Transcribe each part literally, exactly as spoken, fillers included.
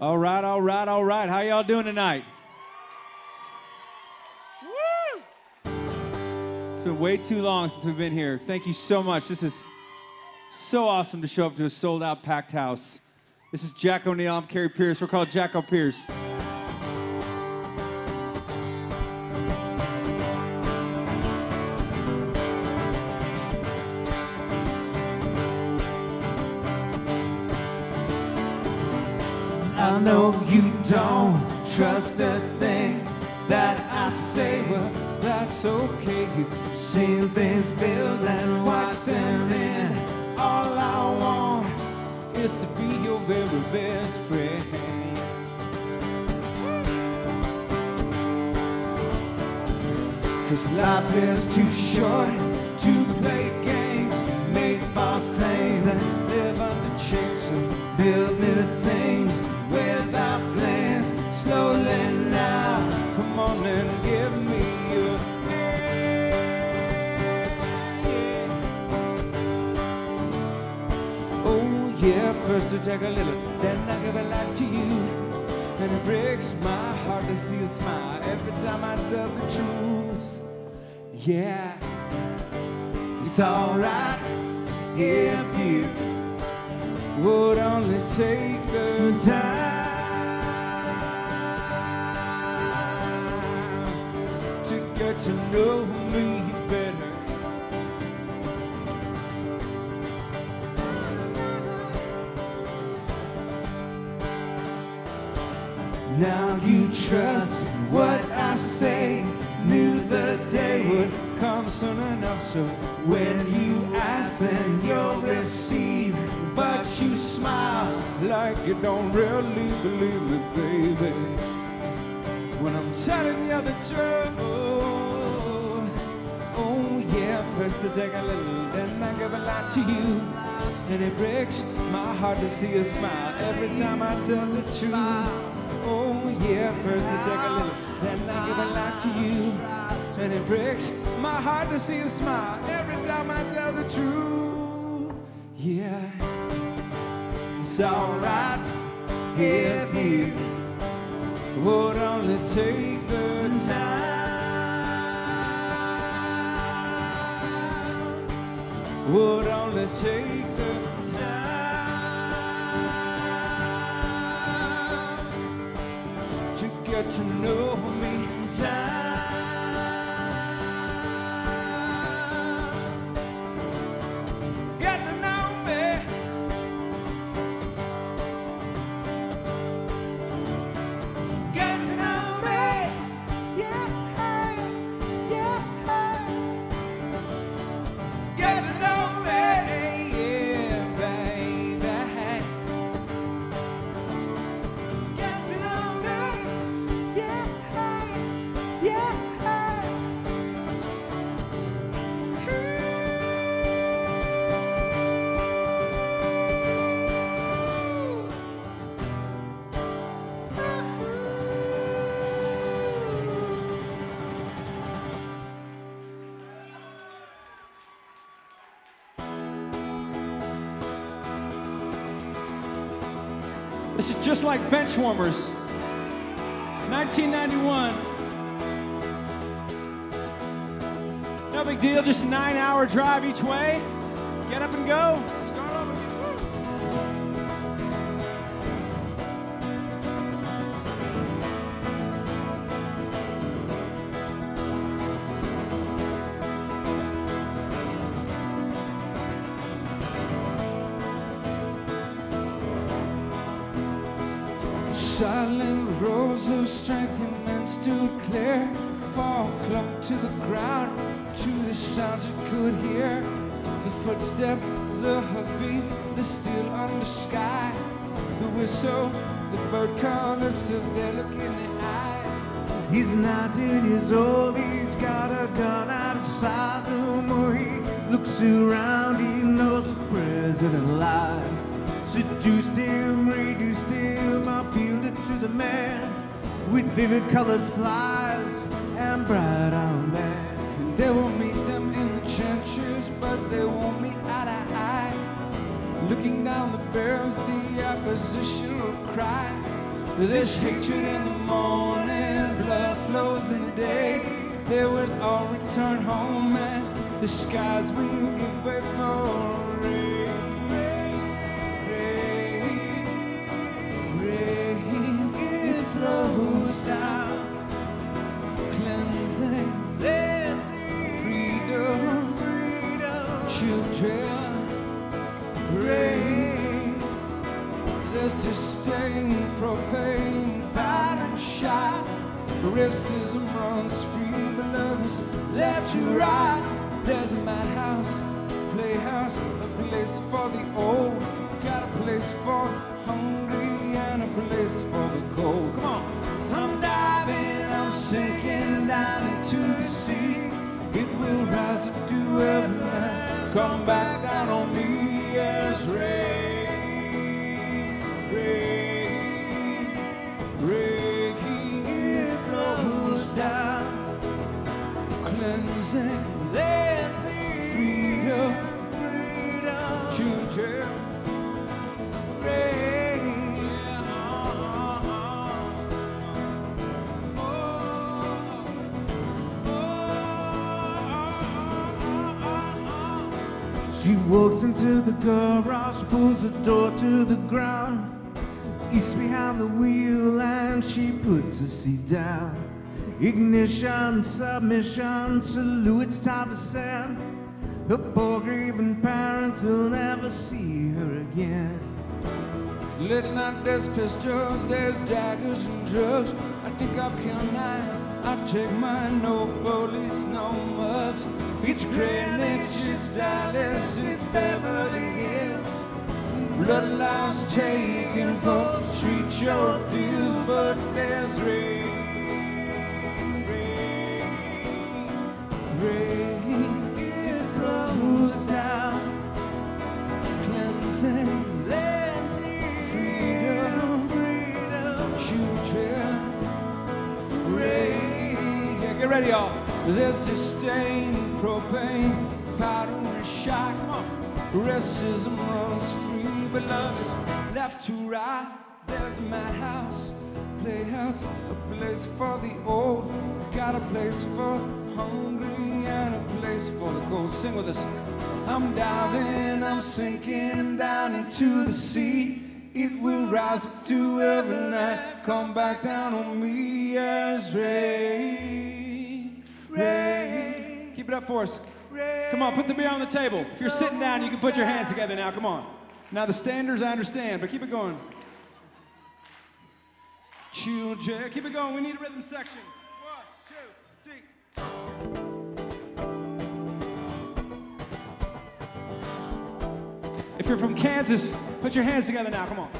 All right, all right, all right. How y'all doing tonight? Woo! It's been way too long since we've been here. Thank you so much. This is so awesome to show up to a sold-out, packed house. This is Jack O'Neill. I'm Jackopierce. We're called Jackopierce. I know you don't trust a thing that I say, but that's okay. Seeing things build and watch them end. All I want is to be your very best friend. Cause life is too short to play games, make false claims, and live under chains. So build new things without plans. Slowly now, come on and give me your hand. Yeah. Oh yeah, first to take a little, then I give a lot to you. And it breaks my heart to see you smile every time I tell the truth. Yeah, it's alright if you would only take the time to get to know me better. Now you trust what I say, knew the day would come soon enough. So when you ask, then you'll receive. But you smile like you don't really believe me, baby, when I'm telling you the truth. Oh yeah, first to take a little, then I give a lot to you. And it breaks my heart to see you smile every time I tell the truth. Oh yeah, first to take a little, then I give a lot to you. And it breaks my heart to see you smile every time I tell the truth. Yeah, it's alright if you would only take the time, would only take the time to get to know me in time. This is just like Benchwarmers, nineteen ninety-one. No big deal, just a nine hour drive each way. Get up and go. Start over. Silent rows of strength and men stood clear, fall clumped to the ground, to the sounds you could hear. The footstep, the hoofbeat, the still under sky, the whistle, the bird call, the severe look in the eyes. He's nineteen years old, he's got a gun out of sight. The more he looks around, he knows the president lied. Seduced him, reduced him, appealed it to the man with vivid colored flies and bright armband. And they will meet them in the trenches, but they won't meet eye to eye. Looking down the barrels, the opposition will cry. There's hatred in the morning, blood flows in the day. They will all return home and the skies will give way for rain. Rain, rain, it flows down, cleansing, freedom, freedom, children, rain. There's disdain, propane, battered shot. Racism runs free, but love is left to right. There's a madhouse, playhouse, a place for the old. Got a place for the hungry and a place for the cold. Come on. I'm diving, I'm sinking down into the sea. It will rise up to heaven and come back down on me as rain, rain, rain. It flows down, cleansing, freedom, freedom, children, rain. She walks into the garage, pulls the door to the ground. He's behind the wheel and she puts her seat down. Ignition, submission, Saloon, it's time to send. Her poor grieving parents will never see her again. Little night, there's pistols, there's daggers and drugs. I think I'll kill nine, I'll take mine, no police, no mugs. It's Greenwich, it's Dallas, it's Beverly Hills. Bloodlines taken for street your deals, but there's rain, rain, rain. It flows down, cleansing, freedom, freedom, children, rain. Yeah, get ready, y'all. There's disdain, propane, powder and shot. Come on. Racism runs free, but love is left to right. There's a madhouse, playhouse, a place for the old. Got a place for hungry and a place for the cold. Sing with us. I'm diving, I'm sinking down into the sea. It will rise up to heaven and come back down on me as rain, rain. Keep it up for us. Come on, put the beer on the table. If you're sitting down, you can put your hands together now. Come on. Now, the standards, I understand, but keep it going. Children, keep it going. We need a rhythm section. One, two, three. If you're from Kansas, put your hands together now. Come on.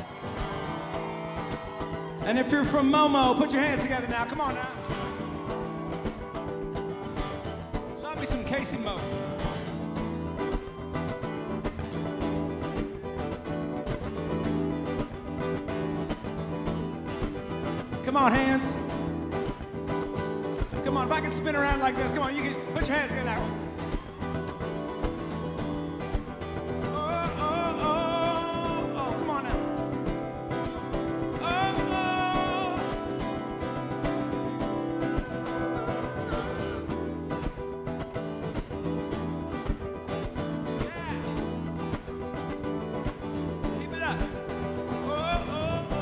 And if you're from Momo, put your hands together now. Come on now. Love me some Casey Mo. Come on, hands. Come on, if I can spin around like this, come on, you can put your hands together now. Oh, oh, oh, oh, come on now. Oh, oh. Yeah. Keep it up. Oh, oh, oh.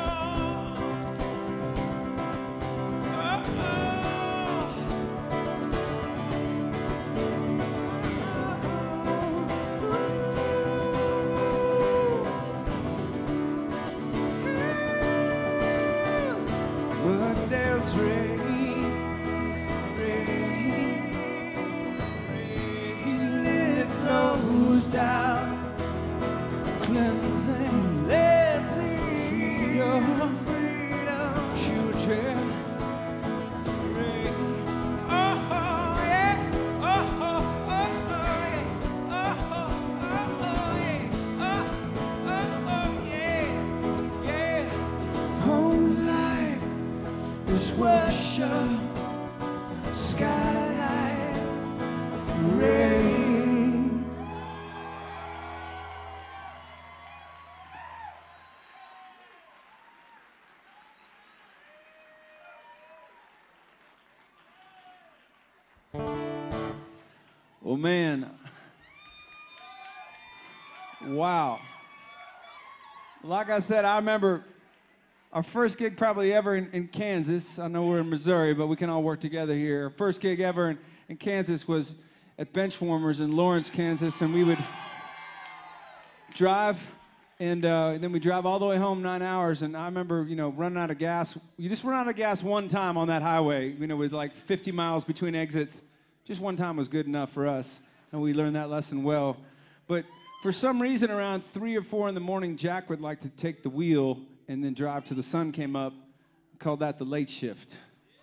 But there's rain, rain, rain, and it flows down, cleansing, freedom, freedom, children, rain. Oh, yeah, oh, oh, oh, yeah, oh, oh, oh, yeah, oh, oh, oh, yeah, yeah. Whole life is worship, skylight, rain. Well, man. Wow. Like I said, I remember our first gig probably ever in, in Kansas. I know we're in Missouri, but we can all work together here. Our first gig ever in, in Kansas was at Benchwarmers in Lawrence, Kansas, and we would drive, and, uh, and then we drive all the way home nine hours, and I remember, you know, running out of gas. You just run out of gas one time on that highway, you know, with like fifty miles between exits. Just one time was good enough for us, and we learned that lesson well. But for some reason, around three or four in the morning, Jack would like to take the wheel and then drive till the sun came up. We called that the late shift.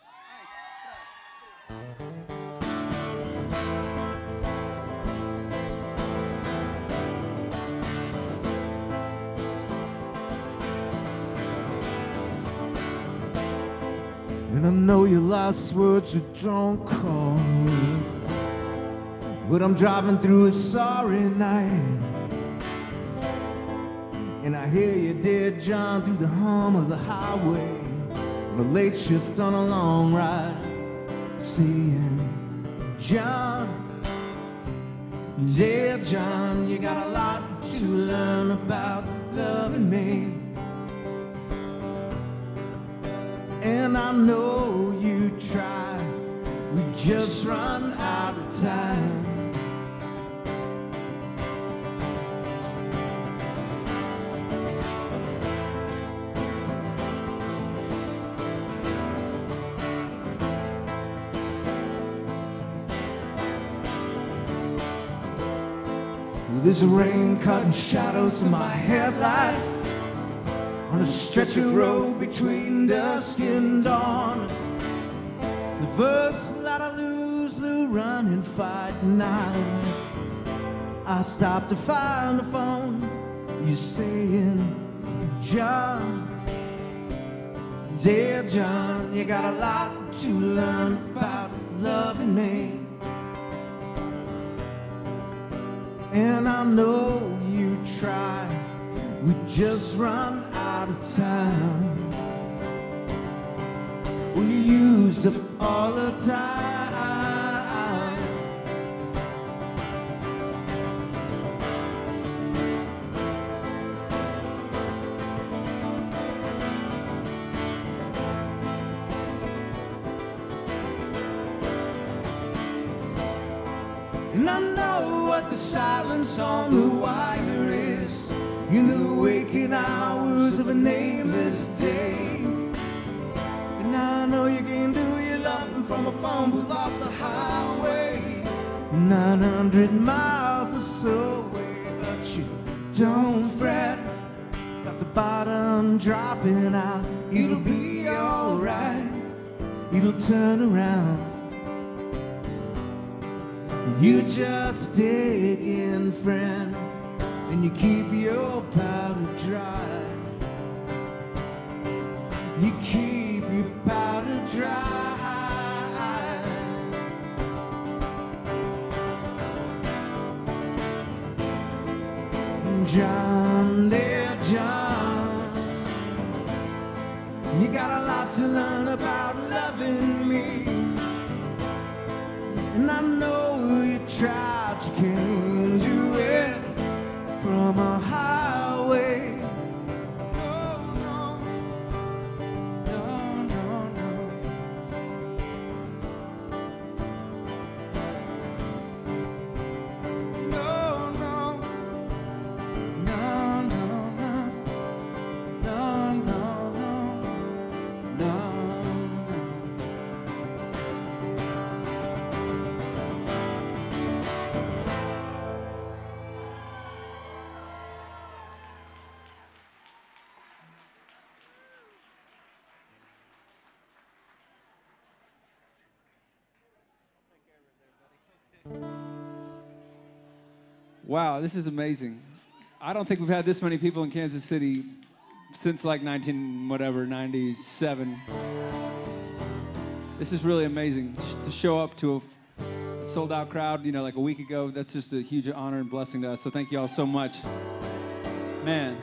And I know your last words are don't call me, but I'm driving through a sorry night, and I hear you, dear John, through the hum of the highway, on a late shift on a long ride, saying, John, dear John, you got a lot to learn about loving me. And I know you try, we just run out of time. There's rain cutting shadows in my headlights on a stretch of road between dusk and dawn. The first that I lose the running fight now. I stop to find the phone. You're saying, John, dear John, you got a lot to learn about loving me. And I know you try, we just run out of time. Well, you used up all the time. And I know what the silence on the wire is, in the waking hours of a nameless day. And I know you can do your loving from a phone booth off the highway, nine hundred miles or so away. But you don't fret, got the bottom dropping out. It'll be alright, it'll turn around. You just dig in, friend, and you keep your powder dry. You keep your powder dry. John, dear John, you got a lot to learn about loving me. And I know you tried, you can't do it from a highway. No, no, no, no, no. No, no, no, no, no, no, no, no, no. Wow, this is amazing. I don't think we've had this many people in Kansas City since like nineteen whatever ninety-seven. This is really amazing to show up to a sold out crowd, you know, like a week ago. That's just a huge honor and blessing to us. So thank you all so much. Man.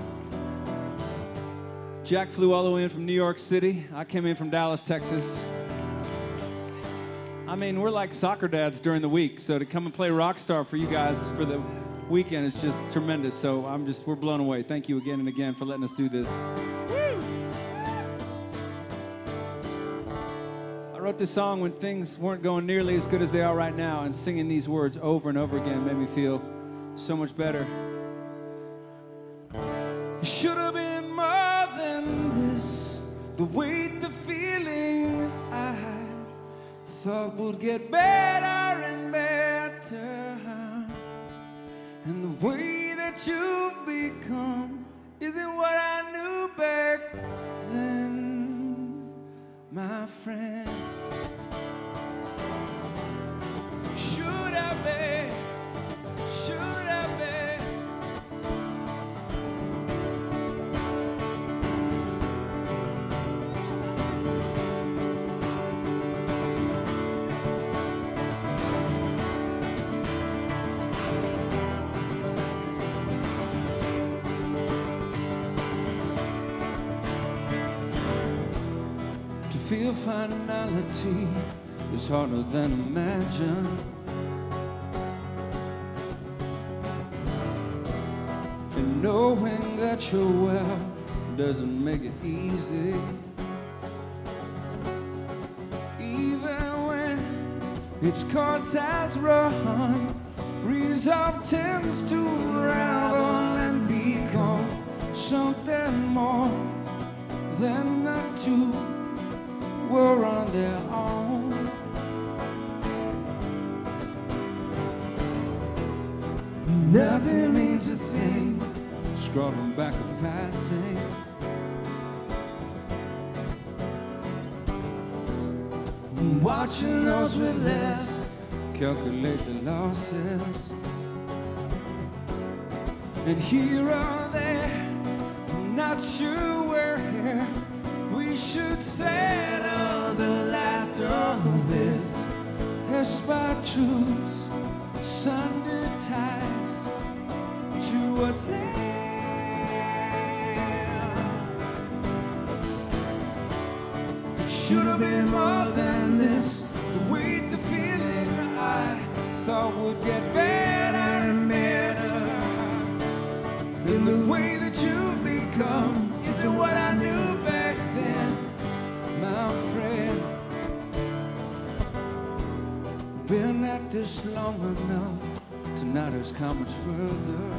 Jack flew all the way in from New York City. I came in from Dallas, Texas. I mean, we're like soccer dads during the week, so to come and play Rockstar for you guys for the weekend is just tremendous. So I'm just, we're blown away. Thank you again and again for letting us do this. I wrote this song when things weren't going nearly as good as they are right now, and singing these words over and over again made me feel so much better. It should have been more than this, the weight, the feeling I thought would get better and better, and the way that you've become isn't what I knew back then, my friend. Should I be, should I be? Feel finality is harder than imagined, and knowing that you're well doesn't make it easy. Even when its course has run, resolve tends to unravel and become something more than the two were on their own. Nothing means a thing, scrolling back a passing. Watching those with less calculate the losses, and here or there, I'm not sure where we should settle the last of this. Aspire truths, sunder ties to what's left. It should have been more than this, the weight, the feeling I thought would get better and better, in the way that you've become isn't what I knew back then, my friend. Been at this long enough to not ask how much further.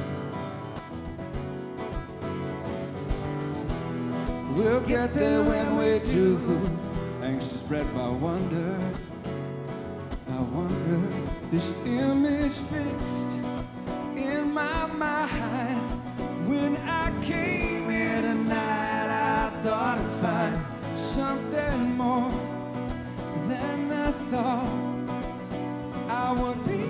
We'll get there when we do, anxious bred by wonder. I wonder, this image fixed in my mind. When I came here tonight, I thought I'd find something more than I thought I would be.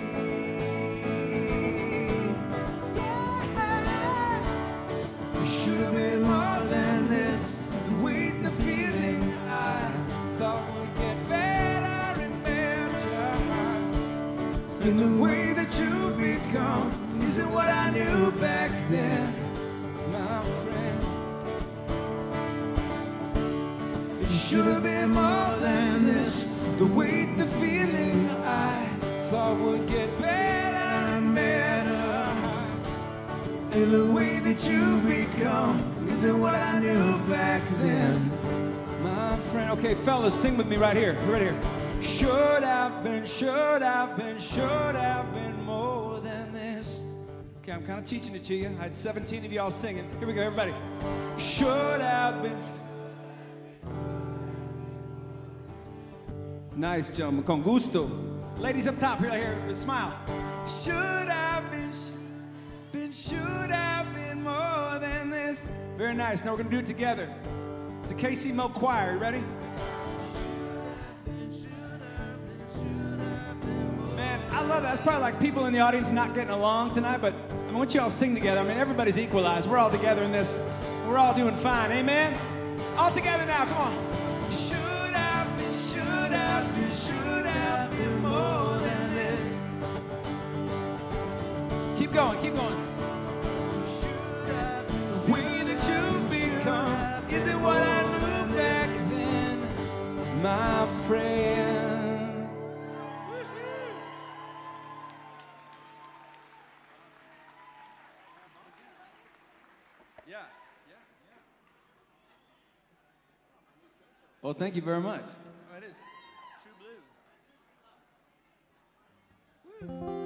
Yeah. It should have been more than this, the weight, the feeling I thought would get better and better, and the way that you've become isn't what I knew back then, my friend. It should have been more than this, the weight, the feeling I thought would get better and better, and the way that you become isn't what I knew back then, my friend. Okay, fellas, sing with me right here, right here. Should have been, should have been, should have been more than this. Okay, I'm kind of teaching it to you. I had seventeen of y'all singing. Here we go, everybody. Should have been. Nice, gentlemen. Con gusto. Ladies up top, here, here, smile. Should have been, been, should have been more than this. Very nice. Now we're going to do it together. It's a K C Mo choir. You ready? I love that. That's probably like people in the audience not getting along tonight, but I mean, once y'all sing together, I mean, everybody's equalized. We're all together in this. We're all doing fine. Amen? All together now. Come on. Should have been, should have been, should have been more than this. Keep going, keep going. The way that you've become isn't what I knew back then, my friend. Yeah. Yeah. Yeah. Well, thank you very much. Oh, it is true blue.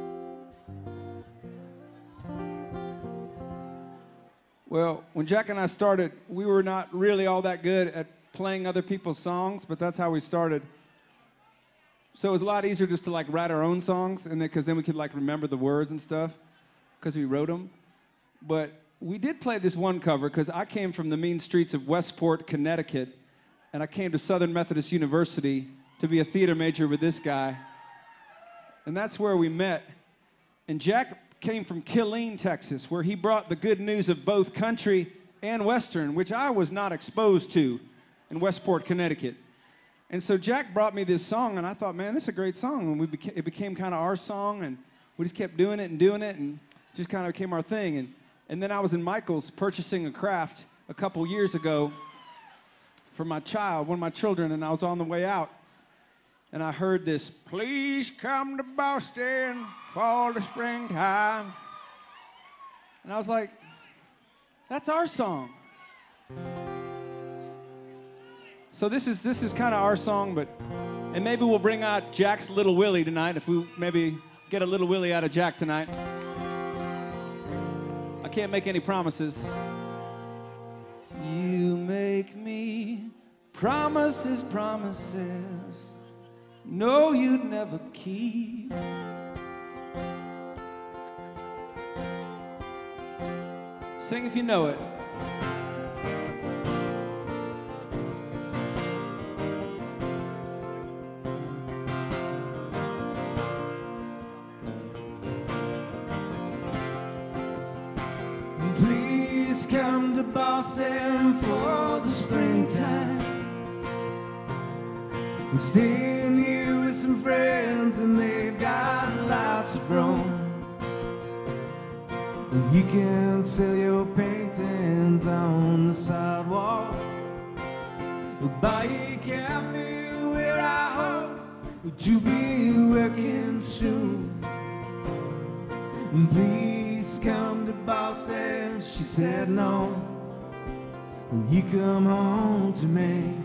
Well, when Jack and I started, we were not really all that good at playing other people's songs, but that's how we started. So it was a lot easier just to like write our own songs, and then because then we could like remember the words and stuff, because we wrote them. But we did play this one cover because I came from the mean streets of Westport, Connecticut, and I came to Southern Methodist University to be a theater major with this guy, and that's where we met. And Jack came from Killeen, Texas, where he brought the good news of both country and Western, which I was not exposed to in Westport, Connecticut. And so Jack brought me this song, and I thought, man, this is a great song. And we beca- it became kind of our song, and we just kept doing it and doing it, and just kind of became our thing. And, and then I was in Michael's purchasing a craft a couple years ago for my child, one of my children, and I was on the way out, and I heard this, please come to Boston for the springtime. And I was like, that's our song. So this is this is kind of our song, but and maybe we'll bring out Jack's Little Willie tonight if we maybe get a Little Willie out of Jack tonight. I can't make any promises. You make me promises, promises. No, you'd never keep. Sing if you know it. Please come to Boston for the springtime. I'm staying here with some friends, and they've got lots of room. You can sell your paintings on the sidewalk, or buy a cafe where I hope to be working soon. And please come to Boston. She said no. Will you come home to me?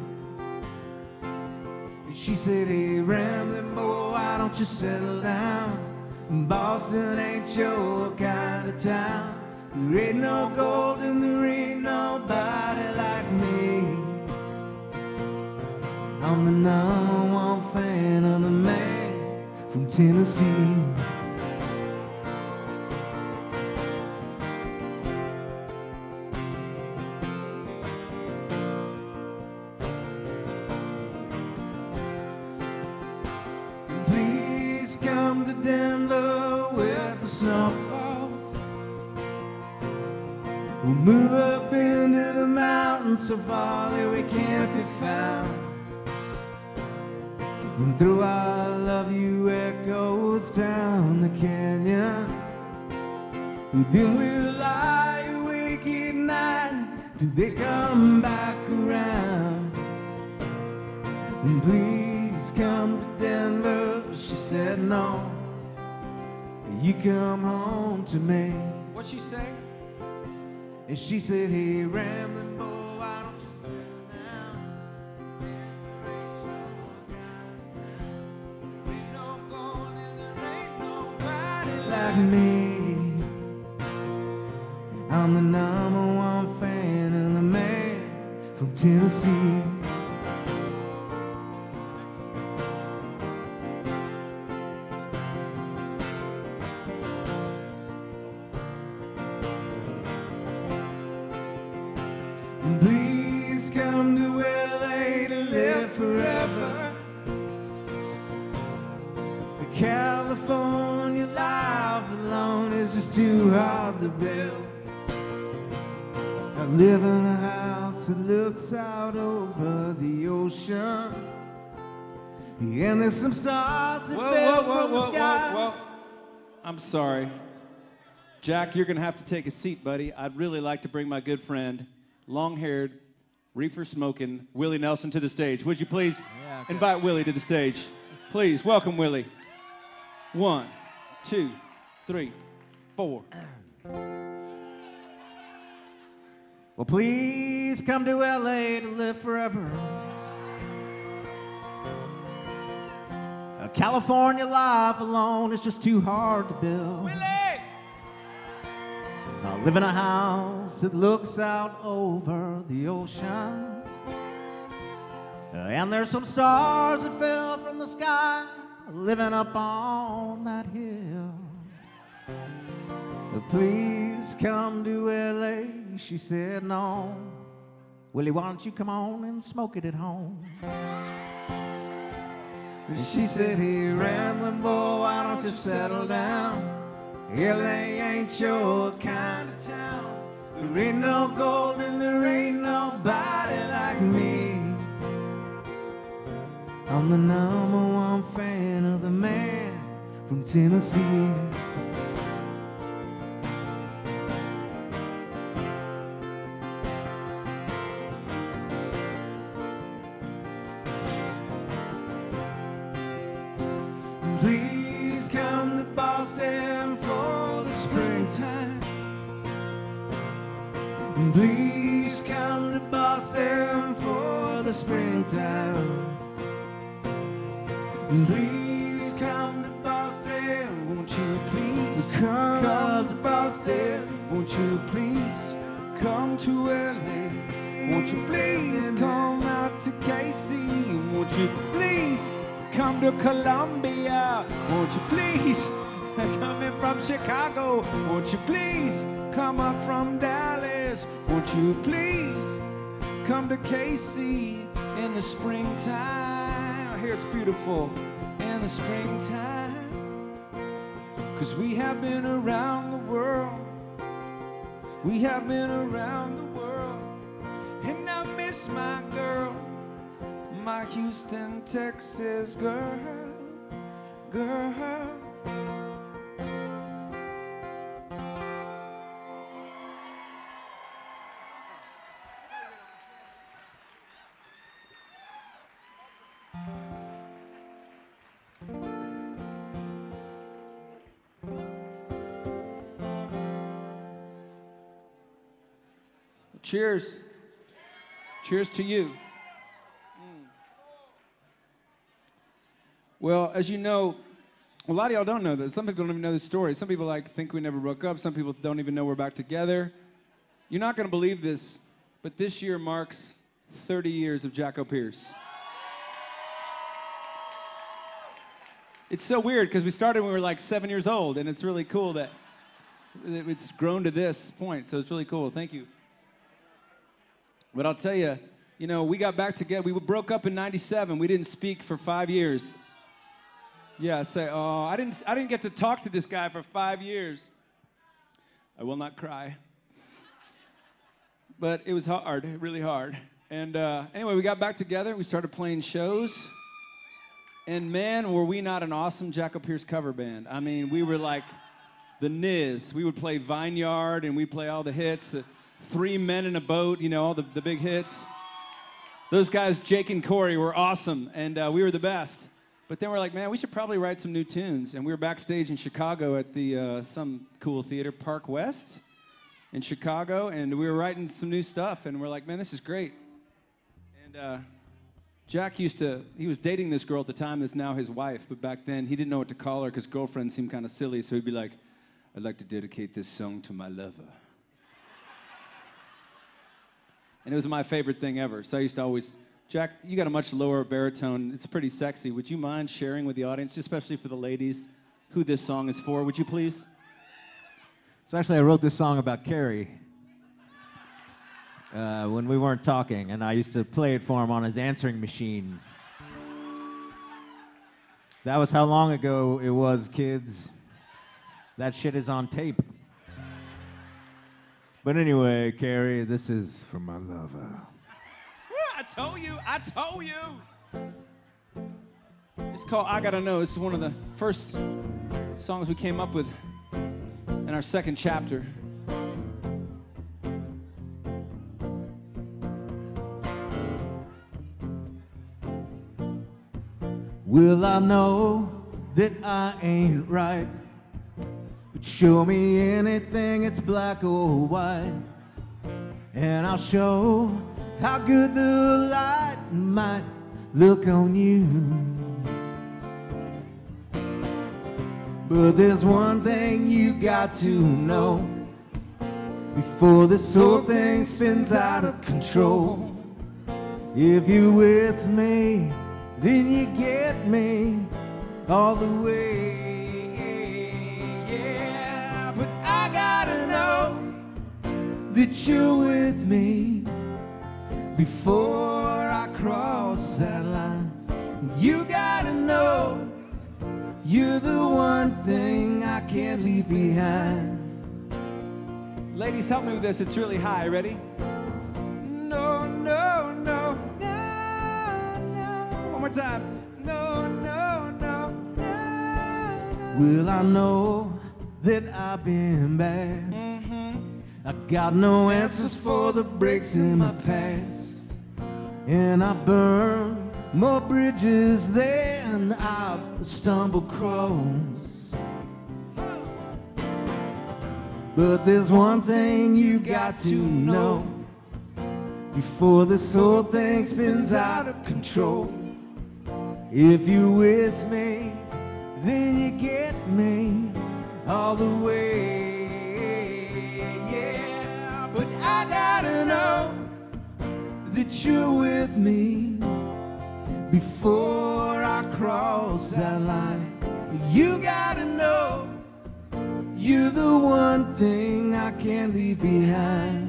And she said, hey, rambling boy, why don't you settle down? Boston ain't your kind of town. There ain't no gold and there ain't nobody like me. I'm the number one fan of the man from Tennessee. Please come to Denver where the snow falls. We'll move up into the mountains so far that we can't be found. And through our love you echoes down the canyon. Then we'll lie awake at night till they come back around. And please come to Denver. She said no. You come home to me. What'd she say? And she said, hey, rambling boy, why don't you settle down? There ain't no gold and there ain't nobody like me. I'm the number one fan of the man from Tennessee. Please come to L A to live forever. The California life alone is just too hard to build. I live in a house that looks out over the ocean, and there's some stars that Whoa, fell whoa, whoa, from the whoa, sky. whoa, whoa. I'm sorry. Jack, you're going to have to take a seat, buddy. I'd really like to bring my good friend, long-haired, reefer-smoking Willie Nelson to the stage. Would you please Yeah, okay. invite Willie to the stage? Please, welcome Willie. One, two, three, four. Well, please come to L A to live forever. A California life alone is just too hard to build. Willie! I live in a house that looks out over the ocean. And there's some stars that fell from the sky living up on that hill. Please come to L A, she said. No, Willie, why don't you come on and smoke it at home? And she said, hey, rambling boy, why don't you settle down? L A ain't your kind of town. There ain't no gold and there ain't nobody like me. I'm the number one fan of the man from Tennessee. Please come to Boston for the springtime. Please come to Boston for the springtime. Please come to Boston, won't you please come, come to Boston, won't you please Come to L A. Won't you please come out to K C? Won't you please come to Columbia? Won't you please come in from Chicago? Won't you please come up from Dallas? Won't you please come to K C in the springtime? I hear it's beautiful in the springtime. 'Cause we have been around the world. We have been around the world. And I miss my girl, my Houston, Texas girl, girl. Cheers. Cheers to you. Mm. Well, as you know, a lot of y'all don't know this. Some people don't even know this story. Some people like think we never broke up. Some people don't even know we're back together. You're not going to believe this, but this year marks thirty years of Jackopierce. It's so weird because we started when we were like seven years old, and it's really cool that it's grown to this point. So it's really cool. Thank you. But I'll tell you, you know, we got back together. We broke up in ninety-seven. We didn't speak for five years. Yeah, say, oh, I didn't, I didn't get to talk to this guy for five years. I will not cry. But it was hard, really hard. And uh, anyway, we got back together. We started playing shows. And man, were we not an awesome Jackopierce cover band. I mean, we were like the Niz. We would play Vineyard, and we'd play all the hits. Uh, Three Men in a Boat, you know, all the, the big hits. Those guys, Jake and Corey, were awesome, and uh, we were the best. But then we're like, man, we should probably write some new tunes. And we were backstage in Chicago at the uh, some cool theater, Park West in Chicago, and we were writing some new stuff, and we're like, man, this is great. And uh, Jack used to, he was dating this girl at the time that's now his wife, but back then he didn't know what to call her because girlfriend seemed kind of silly, so he'd be like, I'd like to dedicate this song to my lover. And it was my favorite thing ever. So I used to always, Jack, you got a much lower baritone. It's pretty sexy. Would you mind sharing with the audience, especially for the ladies, who this song is for? Would you please? So actually, I wrote this song about Carrie uh, when we weren't talking, and I used to play it for him on his answering machine. That was how long ago it was, kids. That shit is on tape. But anyway, Carrie, this is for my lover. I told you, I told you. It's called I Gotta Know. This is one of the first songs we came up with in our second chapter. Will I know that I ain't right? But show me anything, it's black or white. and I'll show how good the light might look on you. But there's one thing you got to know before this whole thing spins out of control. If you're with me, then you get me all the way, yeah. But I gotta know that you're with me before I cross that line. You gotta know you're the one thing I can't leave behind. Ladies, help me with this. It's really high. Ready? No, no, no, no, no. One more time. No, no, no, no, no. Well, I know that I've been bad. Mm-hmm. I got no answers for the breaks in my past, and I burned more bridges than I've stumbled across. But there's one thing you got to know before this whole thing spins out of control. If you're with me, then you get me all the way, yeah. But I gotta know that you're with me before I cross that line. You gotta know you're the one thing I can't leave behind.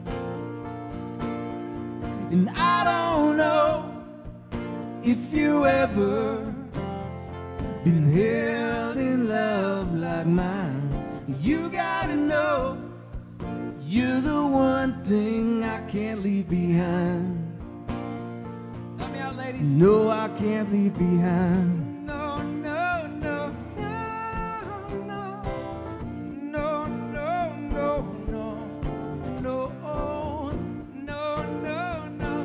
And I don't know if you ever been held in love like mine. You gotta know you're the one thing I can't leave behind. Help me out, ladies. No, I can't leave behind. No, no, no, no, no. No, no, no, no. No, oh, no, no, no,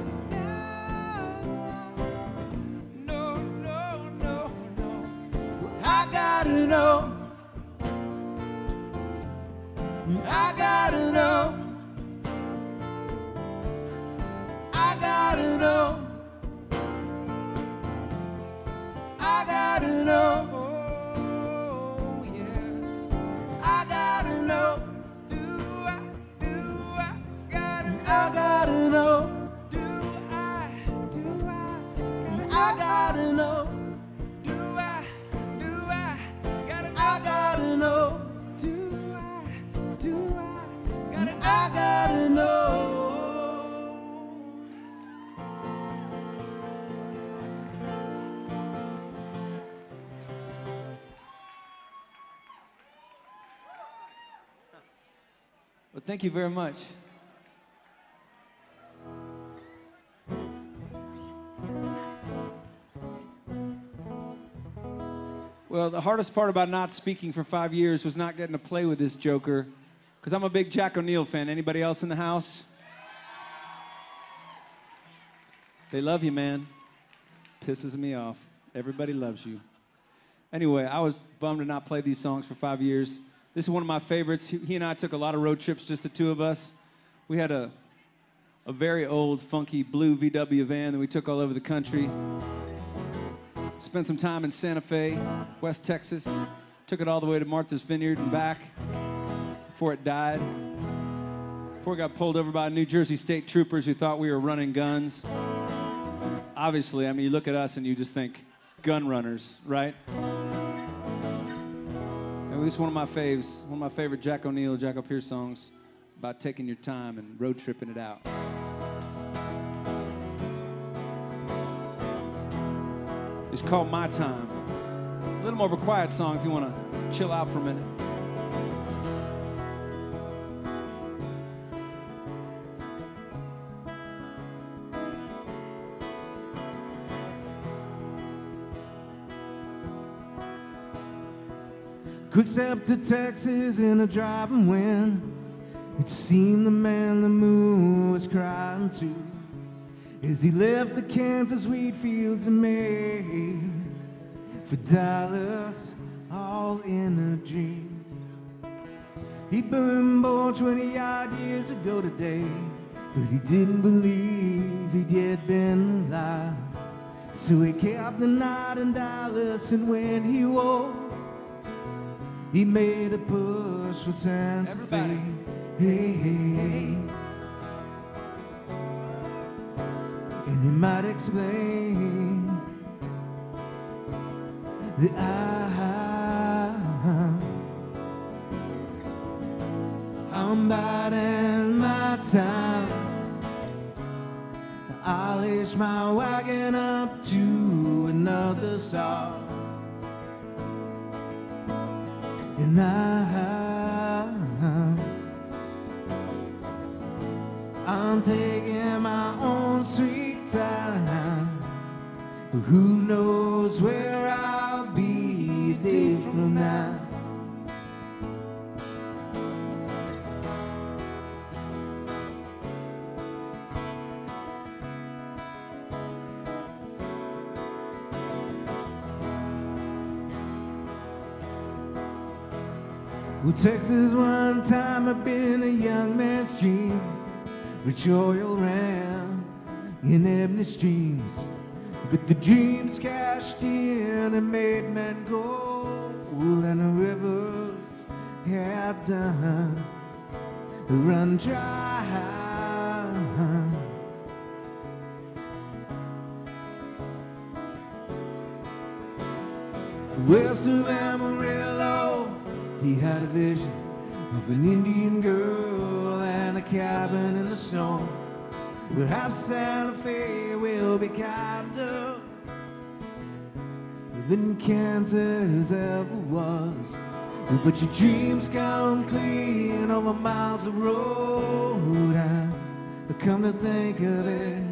no. No, no, no, no. I gotta know. I gotta know. I gotta know. I gotta know. Oh, yeah. I gotta know. Do I, do I, gotta know. I gotta know. Do I, do I, gotta I gotta know. Do I, do I, gotta know. I gotta know. Do I, do I, gotta know. I gotta know. Well, thank you very much. Well, the hardest part about not speaking for five years was not getting to play with this joker, because I'm a big Jack O'Neill fan. Anybody else in the house? They love you, man. Pisses me off. Everybody loves you. Anyway, I was bummed to not play these songs for five years. This is one of my favorites. He he and I took a lot of road trips, just the two of us. We had a, a very old, funky blue V W van that we took all over the country. Spent some time in Santa Fe, West Texas. Took it all the way to Martha's Vineyard and back before it died. Before it got pulled over by New Jersey state troopers who thought we were running guns. Obviously, I mean, you look at us and you just think gun runners, right? And this is one of my faves, one of my favorite Jack O'Neill, Jackopierce songs about taking your time and road tripping it out. It's called My Time. A little more of a quiet song if you want to chill out for a minute. Quick step to Texas in a driving wind. It seemed the man the moon was crying to as he left the Kansas wheat fields and made for Dallas, all in a dream. He'd been born twenty odd years ago today. but he didn't believe he'd yet been alive. So he kept the night in Dallas, and when he woke, he made a push for Santa Everybody. Fe. Hey, hey, hey. And he might explain that I, I'm biding my time. I'll hitch my wagon up to another star. And I, I'm taking my own sweet time. Who knows where I'll be a day from now? Well, Texas one time had been a young man's dream. Rich oil ran in ebony streams, but the dreams cashed in and made men go, and the rivers had done run dry. West of Amarillo, he had a vision of an Indian girl and a cabin in the snow. Perhaps Santa Fe will be kinder than Kansas ever was. But your dreams come clean over miles of road, and come to think of it,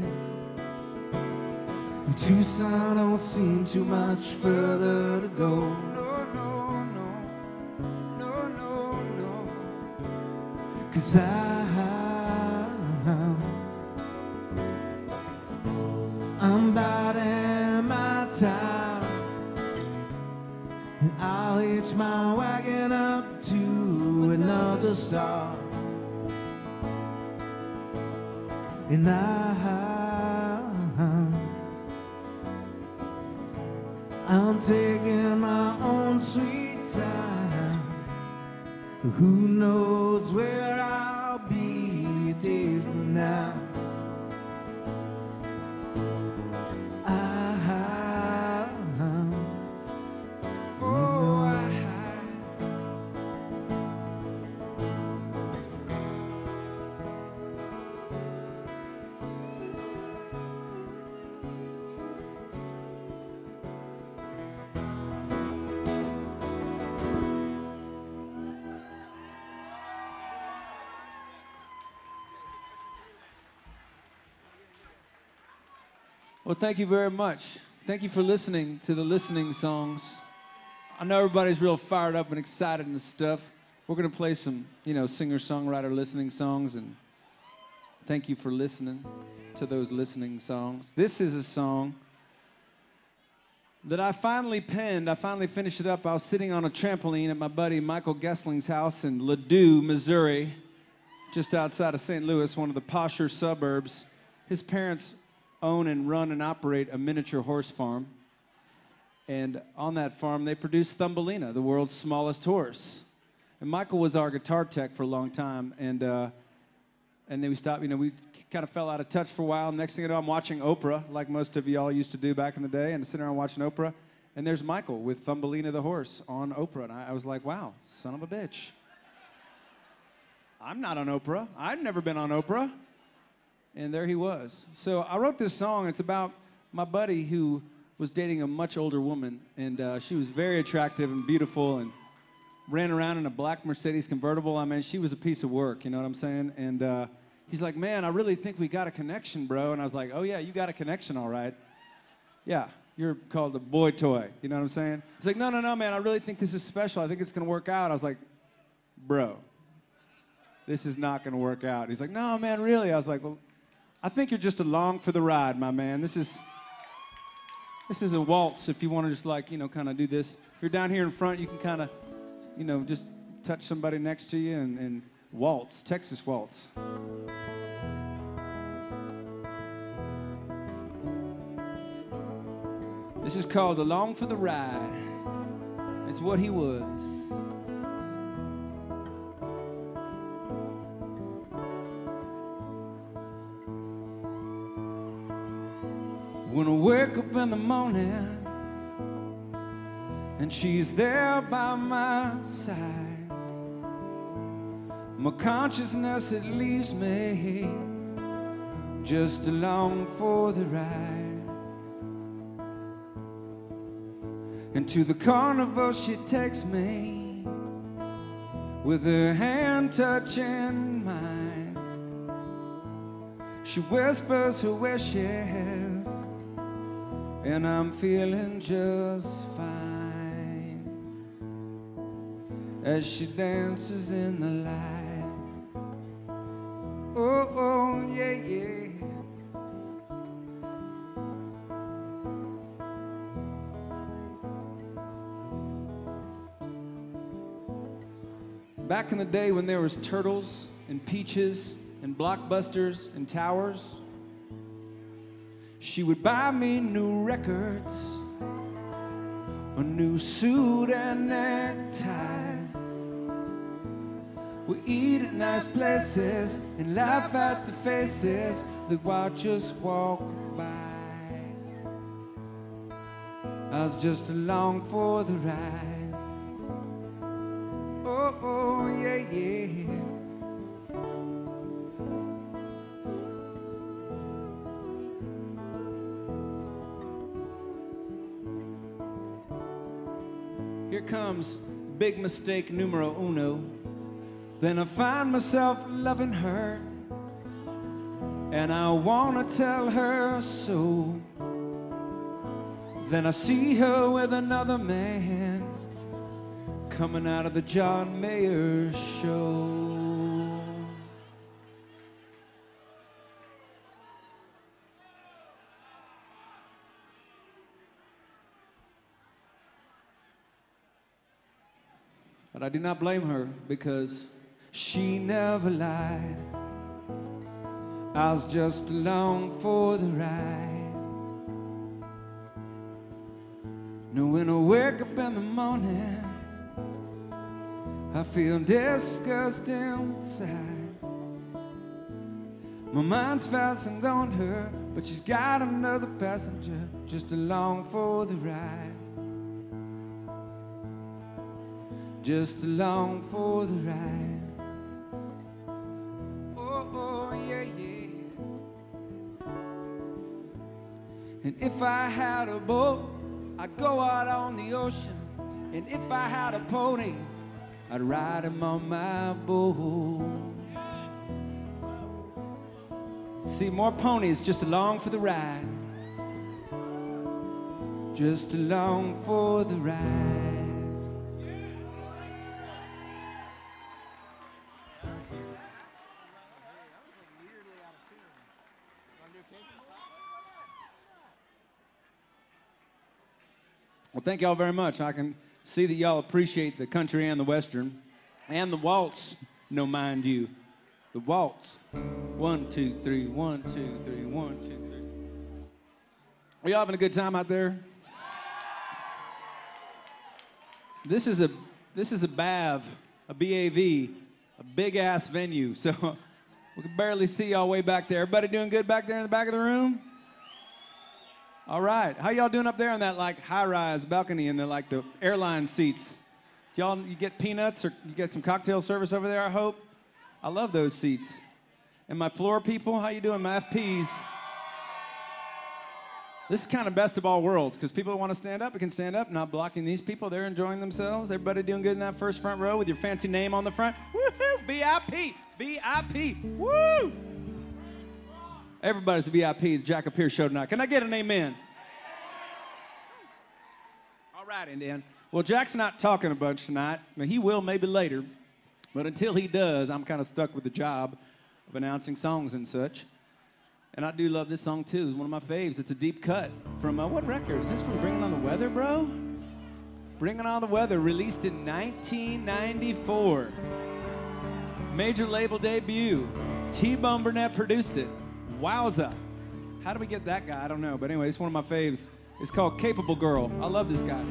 Tucson don't seem too much further to go. No, no, no, no, no, no. 'Cause I, I'm biding my time. I'll hitch my wagon up to another star. And I, I'm taking my own sweet time. Who knows where I'll be a day from now? I, oh, I, Well, thank you very much. Thank you for listening to the listening songs. I know everybody's real fired up and excited and stuff. We're going to play some, you know, singer-songwriter listening songs, and thank you for listening to those listening songs. This is a song that I finally penned. I finally finished it up. I was sitting on a trampoline at my buddy Michael Gessling's house in Ladue, Missouri, just outside of Saint Louis, one of the posher suburbs. His parents own and run and operate a miniature horse farm. And on that farm, they produce Thumbelina, the world's smallest horse. And Michael was our guitar tech for a long time. And, uh, and then we stopped, you know, we kind of fell out of touch for a while. Next thing you know, I'm watching Oprah, like most of y'all used to do back in the day, and sitting around watching Oprah. And there's Michael with Thumbelina the horse on Oprah. And I, I was like, wow, son of a bitch. I'm not on Oprah. I've never been on Oprah. And there he was. So I wrote this song. It's about my buddy who was dating a much older woman, and uh, she was very attractive and beautiful and ran around in a black Mercedes convertible. I mean, she was a piece of work, you know what I'm saying? And uh, he's like, man, I really think we got a connection, bro. And I was like, oh, yeah, you got a connection, all right. Yeah, you're called a boy toy, you know what I'm saying? He's like, no, no, no, man, I really think this is special. I think it's going to work out. I was like, bro, this is not going to work out. He's like, no, man, really? I was like, well, I think you're just along for the ride, my man. This is this is a waltz if you want to just like, you know, kind of do this. If you're down here in front, you can kind of, you know, just touch somebody next to you and, and waltz, Texas waltz. This is called Along for the Ride. It's what he was. When I wake up in the morning and she's there by my side, my consciousness, it leaves me just along for the ride. And to the carnival she takes me, with her hand touching mine. She whispers her wishes, and I'm feeling just fine as she dances in the light. Oh, oh, yeah, yeah. Back in the day when there was turtles and peaches and blockbusters and towers, she would buy me new records, a new suit and neckties. We eat at nice places and laugh at the faces that watch us walk by. I was just along for the ride. Oh, oh, yeah, yeah. Here comes big mistake numero uno. Then I find myself loving her, and I wanna tell her so. Then I see her with another man, coming out of the John Mayer show. But I do not blame her, because she never lied. I was just along for the ride. Now when I wake up in the morning, I feel disgust inside. My mind's fastened on her, but she's got another passenger just along for the ride. Just along for the ride. Oh, oh, yeah, yeah. And if I had a boat, I'd go out on the ocean. And if I had a pony, I'd ride him on my boat. See, more ponies just along for the ride. Just along for the ride. Well, thank y'all very much. I can see that y'all appreciate the country and the western. And the waltz, no mind you. The waltz. One, two, three, one, two, three, one, two, three. Are y'all having a good time out there? This is a this is a B A V, a B A V, a big ass venue. So we can barely see y'all way back there. Everybody doing good back there in the back of the room? All right. How y'all doing up there on that like high-rise balcony in the like the airline seats? Y'all, you get peanuts or you get some cocktail service over there, I hope? I love those seats. And my floor people, how you doing, my F Ps? This is kind of best of all worlds, because people who want to stand up, you can stand up, not blocking these people. They're enjoying themselves. Everybody doing good in that first front row with your fancy name on the front. Woohoo! V I P! V I P! Woo! Everybody's the V I P, the Jackopierce show tonight. Can I get an amen? All right, Indian. Well, Jack's not talking a bunch tonight. I mean, he will maybe later. But until he does, I'm kind of stuck with the job of announcing songs and such. And I do love this song, too. It's one of my faves. It's a deep cut from, uh, what record? Is this from Bringing on the Weather, bro? Bringing on the Weather, released in nineteen ninety-four. Major label debut. T-Bone Burnett produced it. Wowza. How do we get that guy? I don't know. But anyway, it's one of my faves. It's called Capable Girl. I love this guy.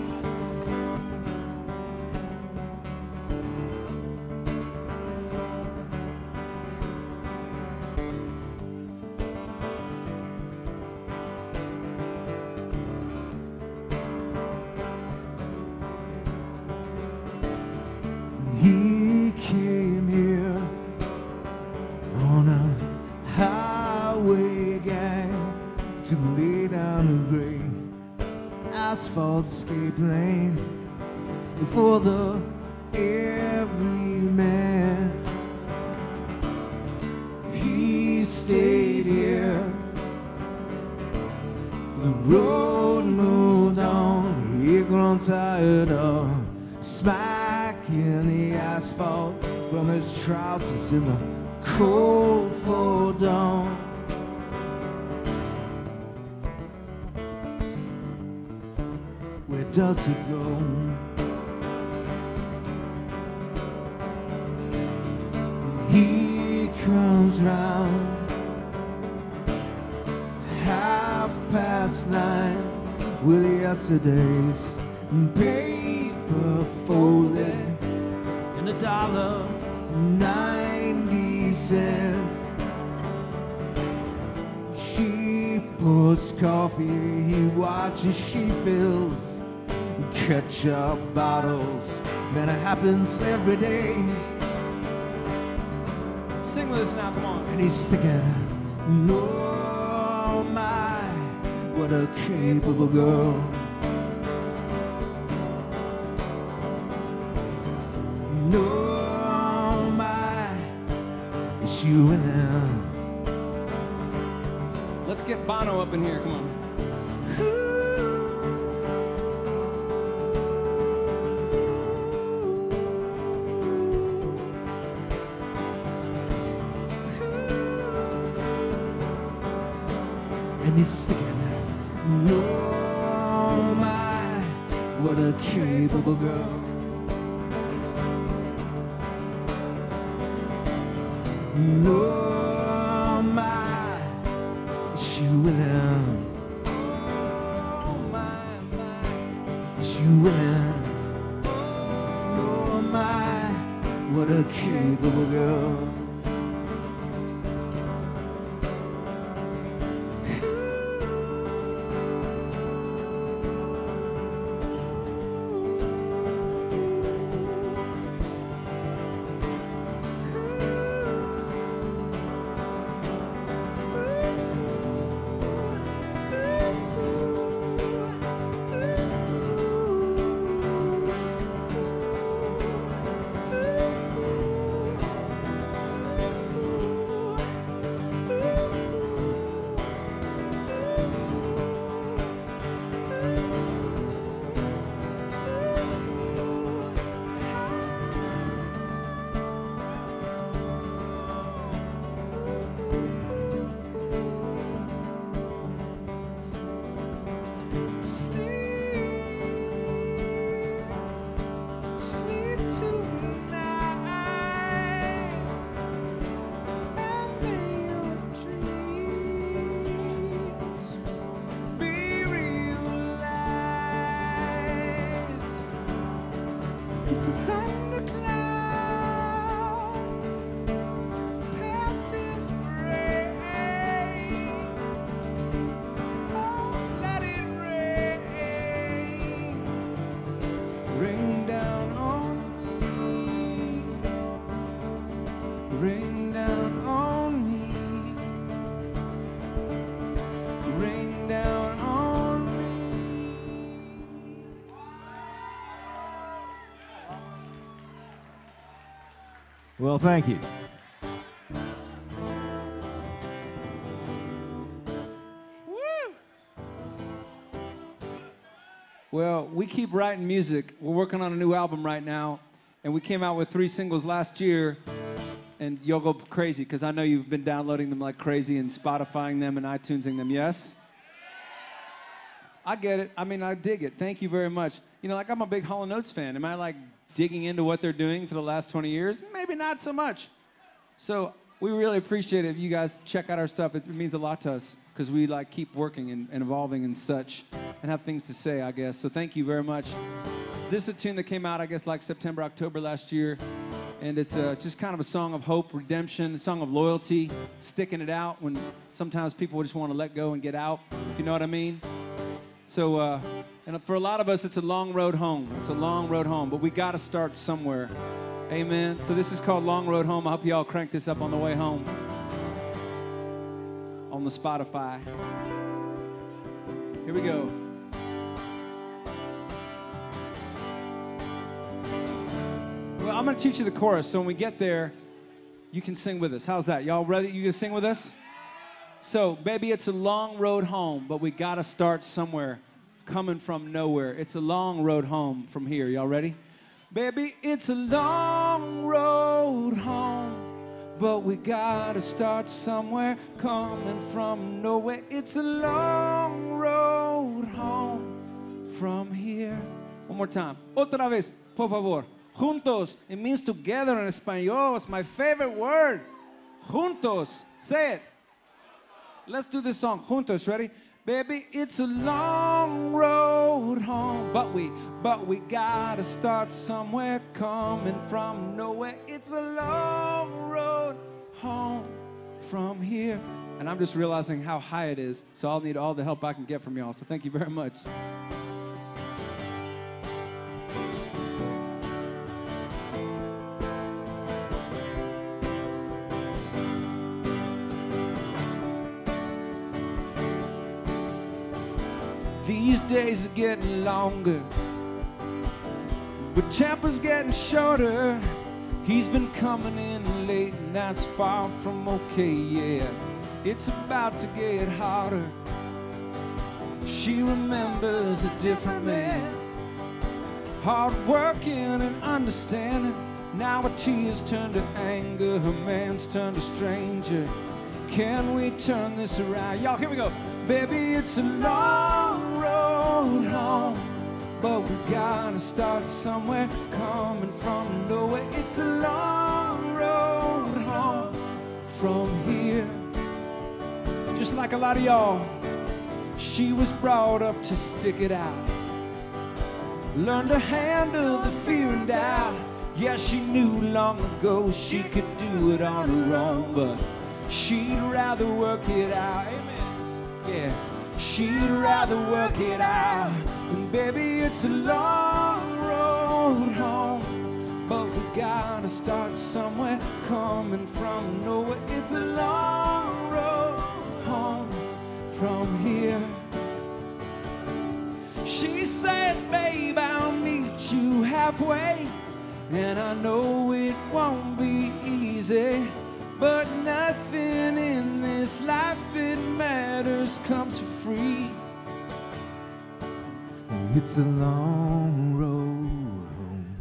He came here on a highway gang to lay down a great asphalt escape lane for the everyman. He stayed here, the road moved on. He grown tired of smacking the asphalt from his trousers in the cold fall dawn. Where does it go? He comes round half past nine with yesterday's paper folded in a dollar ninety cents. She pours coffee, he watches, she fills ketchup bottles. Man, it happens every day. Sing with us now, come on. And he's thinking, no, my, what a capable girl. No, my, is she winning? Let's get Bono up in here, come on. And he's thinking, no, my, what a capable girl. No, my, she willing. Oh, my, my, she willing. Oh, my, what a capable girl. Rain down on me. Rain down on me. Well, thank you. Well, we keep writing music. We're working on a new album right now, and we came out with three singles last year, and you'll go crazy, because I know you've been downloading them like crazy and Spotifying them and iTunesing them, yes? I get it. I mean, I dig it. Thank you very much. You know, like, I'm a big Hall and Oates fan. Am I, like, digging into what they're doing for the last twenty years? Maybe not so much. So we really appreciate it if you guys check out our stuff. It means a lot to us. because we like keep working and, and evolving and such and have things to say, I guess. So thank you very much. This is a tune that came out, I guess, like September, October last year. And it's uh, just kind of a song of hope, redemption, a song of loyalty, sticking it out when sometimes people just want to let go and get out, if you know what I mean. So, uh, and for a lot of us, it's a long road home. It's a long road home, but we got to start somewhere. Amen. So this is called Long Road Home. I hope you all crank this up on the way home on the Spotify. Here we go. Well, I'm going to teach you the chorus, so when we get there, you can sing with us. How's that? Y'all ready? You going to sing with us? So, baby, it's a long road home, but we got to start somewhere, coming from nowhere. It's a long road home from here. Y'all ready? Baby, it's a long road home, but we got to start somewhere, coming from nowhere. It's a long road home from here. One more time. Otra vez, por favor. Juntos. It means together in Espanol. It's my favorite word. Juntos. Say it. Let's do this song. Juntos. Ready? Baby, it's a long road home, but we, but we gotta start somewhere, coming from nowhere. It's a long road home from here. And I'm just realizing how high it is, so I'll need all the help I can get from y'all. So thank you very much. These days are getting longer, but temper's getting shorter. He's been coming in late and that's far from okay, yeah. It's about to get harder. She remembers a different man, hard-working and understanding. Now her tears turn to anger, her man's turned to stranger. Can we turn this around? Y'all, here we go. Baby, it's a long road home, but we gotta start somewhere, coming from nowhere. It's a long road home from here. Just like a lot of y'all, she was brought up to stick it out, learn to handle the fear and doubt. Yeah, she knew long ago she could do it on her own, but she'd rather work it out. Amen. Yeah, she'd rather work it out. And baby, it's a long road home, but we gotta start somewhere, coming from nowhere. It's a long road home from here. She said, babe, I'll meet you halfway, and I know it won't be easy, but nothing in this life that matters comes for free. It's a long road home.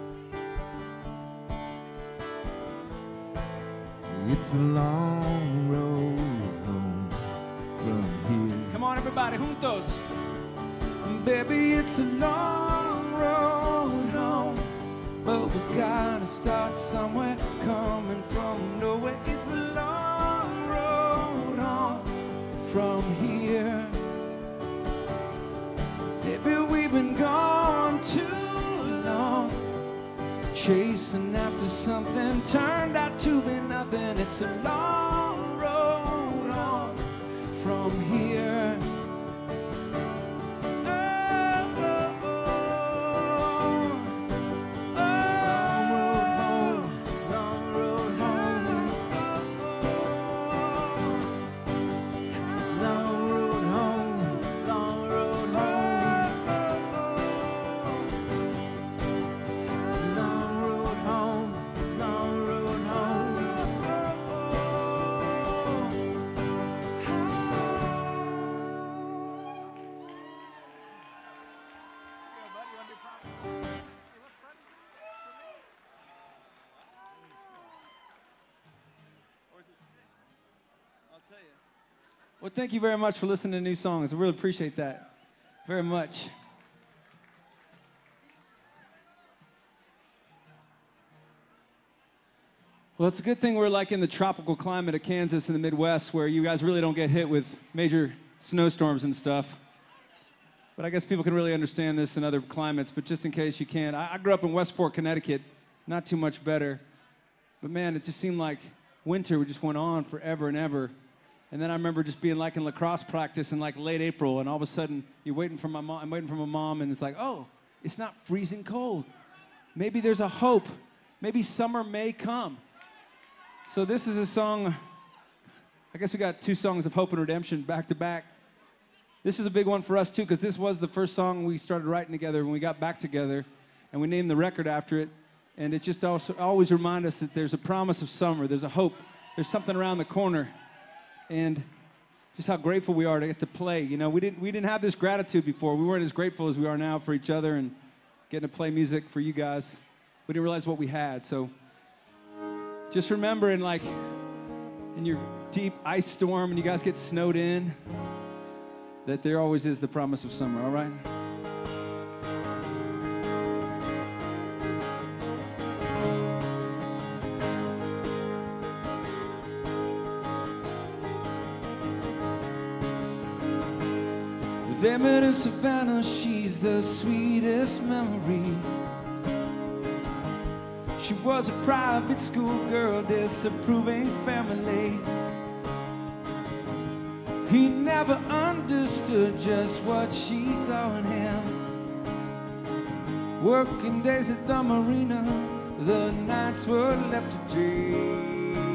It's a long road home from here. Come on, everybody, juntos. Baby, it's a long road home, but we gotta start somewhere, coming from nowhere. It's a long road home from here. Baby, we've been gone too long, chasing after something turned out to be nothing. It's a long road home from here. Well, thank you very much for listening to new songs. I really appreciate that very much. Well, it's a good thing we're like in the tropical climate of Kansas in the Midwest where you guys really don't get hit with major snowstorms and stuff. But I guess people can really understand this in other climates, but just in case you can't, I, I grew up in Westport, Connecticut, not too much better. But man, it just seemed like winter just went on forever and ever. And then I remember just being like in lacrosse practice in like late April, and all of a sudden you're waiting for my mom, I'm waiting for my mom, and it's like, oh, it's not freezing cold. Maybe there's a hope. Maybe summer may come. So this is a song, I guess we got two songs of hope and redemption back to back. This is a big one for us too, because this was the first song we started writing together when we got back together, and we named the record after it. And it just also always reminds us that there's a promise of summer, there's a hope, there's something around the corner. And just how grateful we are to get to play. You know, we didn't, we didn't have this gratitude before. We weren't as grateful as we are now for each other and getting to play music for you guys. We didn't realize what we had. So just remembering, like, in your deep ice storm and you guys get snowed in, that there always is the promise of summer, all right? They met in Savannah, she's the sweetest memory. She was a private school girl, disapproving family. He never understood just what she saw in him. Working days at the marina, the nights were left to dream.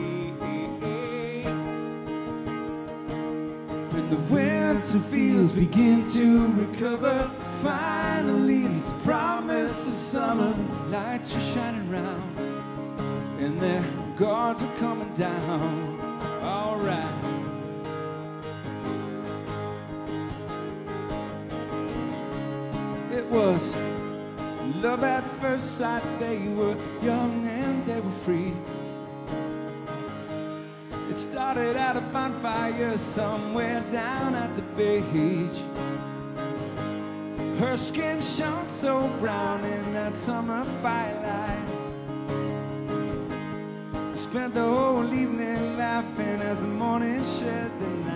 When the winter fields begin to recover, finally it's the promise of summer. Lights are shining round, and their guards are coming down. All right. It was love at first sight. They were young and they were free. It started at a bonfire somewhere down at the beach. Her skin shone so brown in that summer firelight. Spent the whole evening laughing as the morning shed the light.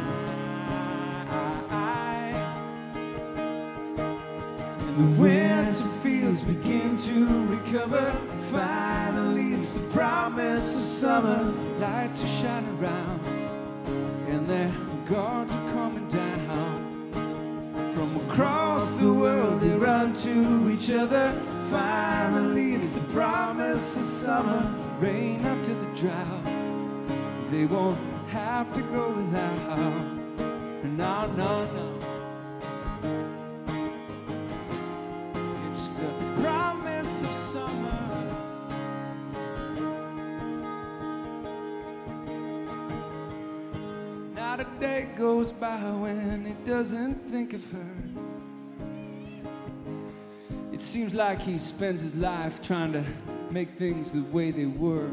And the winter fields begin to recover. Finally, it's the promise of summer. Lights are shining round, and their guards are coming down. From across the world, they run to each other. Finally, it's the promise of summer. Rain after the drought, they won't have to go without. No, no, no. It's the promise of summer. Not a day goes by when he doesn't think of her. It seems like he spends his life trying to make things the way they were.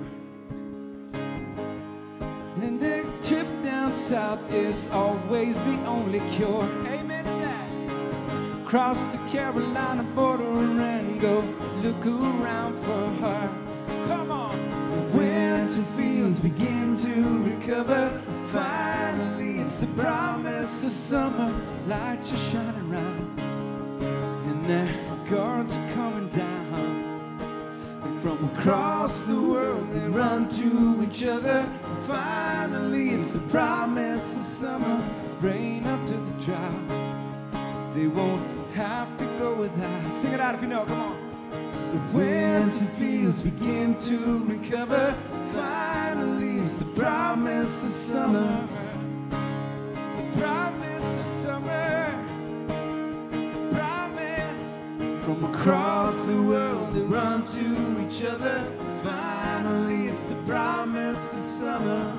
And the trip down south is always the only cure. Amen to that. Cross the Carolina border and go look around for her. Come on. The winter fields begin to recover. Finally, it's the promise of summer. Lights are shining round, and their guards are coming down. And from across the world, they run to each other. Finally, it's the promise of summer. Rain after the drought, they won't have to go without. Sing it out if you know, come on. The winter fields begin to recover. Finally, it's the promise of summer. The promise of summer. The promise. From across the world, they run to each other. Finally, it's the promise of summer.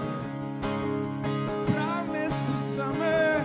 Promise of summer.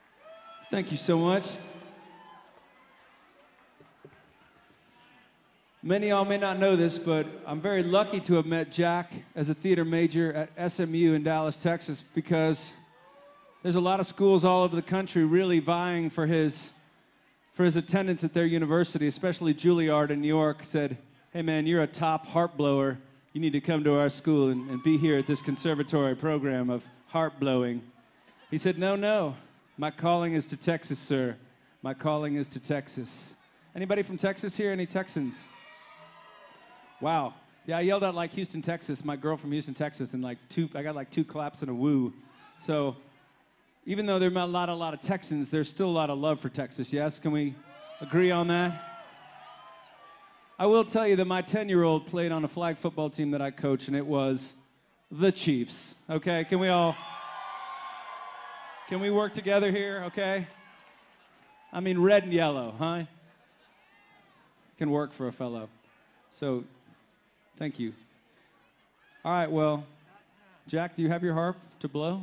Thank you so much. Many of y'all may not know this, but I'm very lucky to have met Jack as a theater major at S M U in Dallas, Texas, because there's a lot of schools all over the country really vying for his, for his attendance at their university, especially Juilliard in New York said, hey man, you're a top harp blower. You need to come to our school and, and be here at this conservatory program of harp blowing. He said, no, no, my calling is to Texas, sir. My calling is to Texas. Anybody from Texas here? Any Texans? Wow. Yeah, I yelled out like Houston, Texas, my girl from Houston, Texas, and like two, I got like two claps and a woo. So even though there are not a lot, a lot of Texans, there's still a lot of love for Texas, yes? Can we agree on that? I will tell you that my ten-year-old played on a flag football team that I coach, and it was the Chiefs, okay? Can we all, can we work together here, okay? I mean, red and yellow, huh? Can work for a fellow. So, thank you. All right, well, Jack, do you have your harp to blow?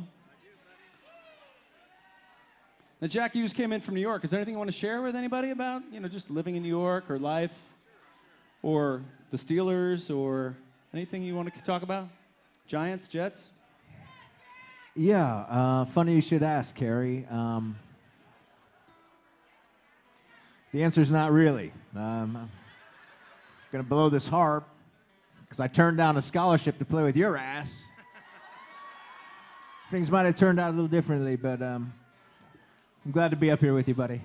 Now, Jack, you just came in from New York. Is there anything you want to share with anybody about, you know, just living in New York or life or the Steelers or anything you want to talk about? Giants, Jets? Yeah, uh, funny you should ask, Carrie. Um, the answer's not really. Um, I'm going to blow this harp because I turned down a scholarship to play with your ass. Things might have turned out a little differently, but um, I'm glad to be up here with you, buddy.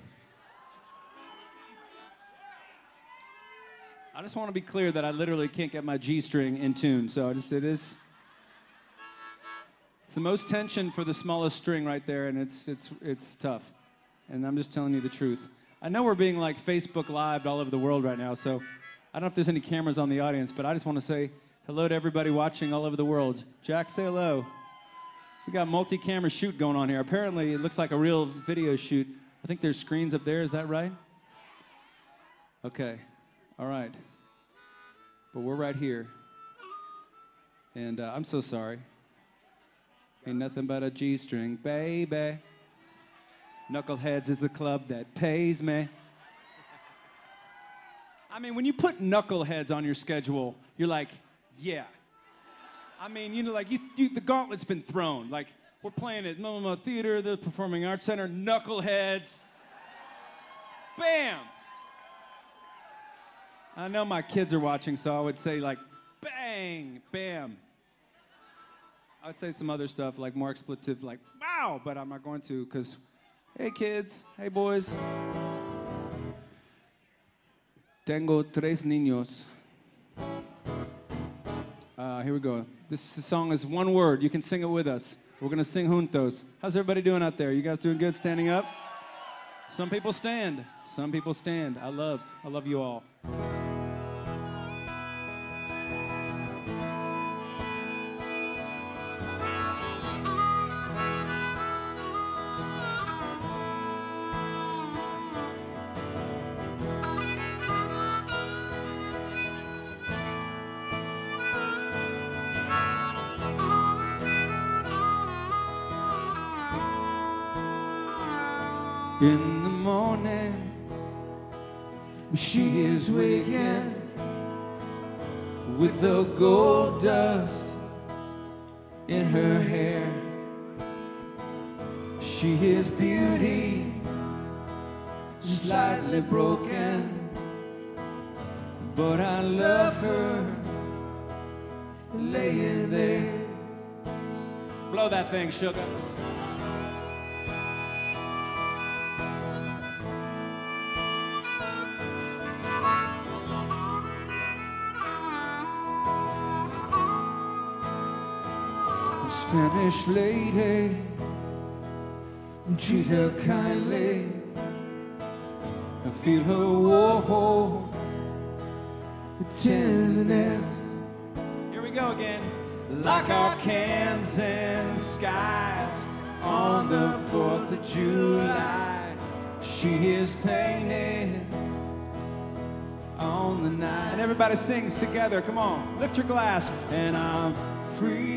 I just want to be clear that I literally can't get my G string in tune, so I just, it is, it's the most tension for the smallest string right there, and it's, it's, it's tough. And I'm just telling you the truth. I know we're being like Facebook Live all over the world right now, so I don't know if there's any cameras on the audience, but I just want to say hello to everybody watching all over the world. Jack, say hello. We got multi-camera shoot going on here. Apparently, it looks like a real video shoot. I think there's screens up there, is that right? Okay, all right. But we're right here. And uh, I'm so sorry. Ain't nothing but a G-string, baby. Knuckleheads is the club that pays me. I mean, when you put Knuckleheads on your schedule, you're like, yeah. I mean, you know, like, you, you, the gauntlet's been thrown. Like, we're playing at Momo Theater, the Performing Arts Center, Knuckleheads. Bam! I know my kids are watching, so I would say, like, bang, bam. I would say some other stuff, like more expletive, like, wow, but I'm not going to, because, hey, kids, hey, boys. Tengo tres niños. Uh, here we go. This song is one word. You can sing it with us. We're going to sing juntos. How's everybody doing out there? You guys doing good standing up? Some people stand. Some people stand. I love, I love you all. In the morning, she is waking with the gold dust in her hair. She is beauty, slightly broken, but I love her laying there. Blow that thing, sugar. Spanish lady, treat her kindly. I feel her warm tenderness. Here we go again. Like Arkansas skies on the fourth of July. She is painted on the night. And everybody sings together. Come on, lift your glass. And I'm free.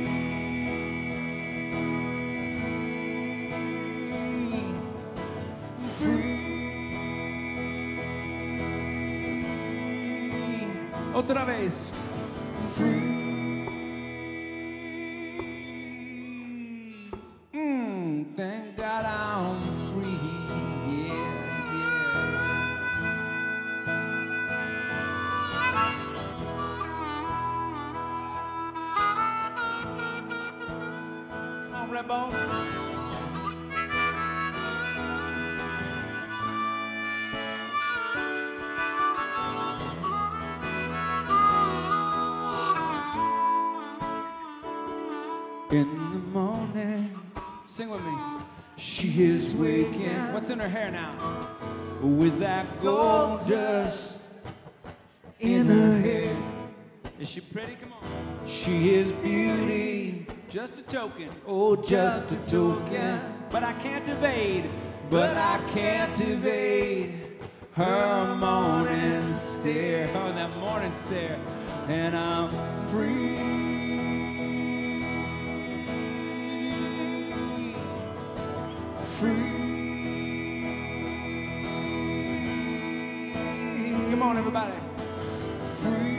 Free. Otra vez. Free. Mm, thank God I'm free. Yeah, yeah. Come on, Redbone. In the morning, Sing with me. she is waking What's in her hair now? with that gold dust in her hair. Is she pretty? Come on. She is beauty, Just a token. oh, just a token. But I can't evade. But I can't evade her morning stare. Oh, that morning stare. And I'm free. Free. Come on, everybody. Free.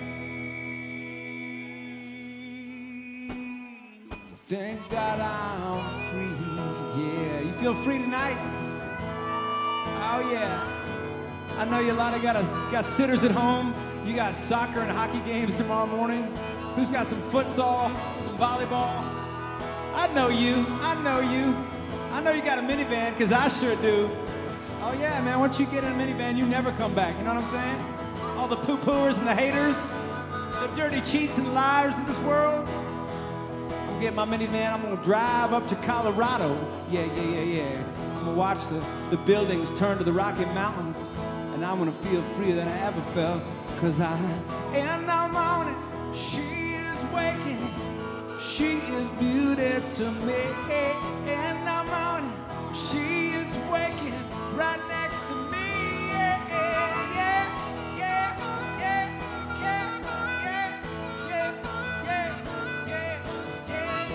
Thank God I'm free. Yeah, you feel free tonight? Oh yeah. I know you a lot of got a, got sitters at home. You got soccer and hockey games tomorrow morning. Who's got some futsal, some volleyball? I know you. I know you. I know you got a minivan, because I sure do. Oh yeah, man, once you get in a minivan, you never come back. You know what I'm saying? All the poo-pooers and the haters, the dirty cheats and liars in this world. I'm getting my minivan, I'm gonna drive up to Colorado. Yeah, yeah, yeah, yeah. I'm gonna watch the, the buildings turn to the Rocky Mountains, and I'm gonna feel freer than I ever felt, cause I, in the morning, she is waking, she is beauty to me. In the morning, she is waking right next to me. Yeah, yeah, yeah, yeah, yeah, yeah, yeah, yeah, yeah, yeah, yeah.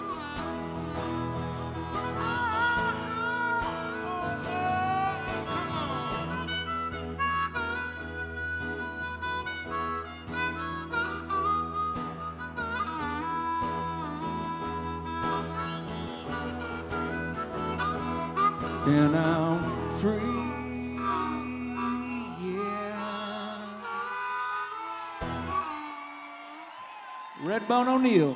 And I'm free, yeah. Redbone O'Neill.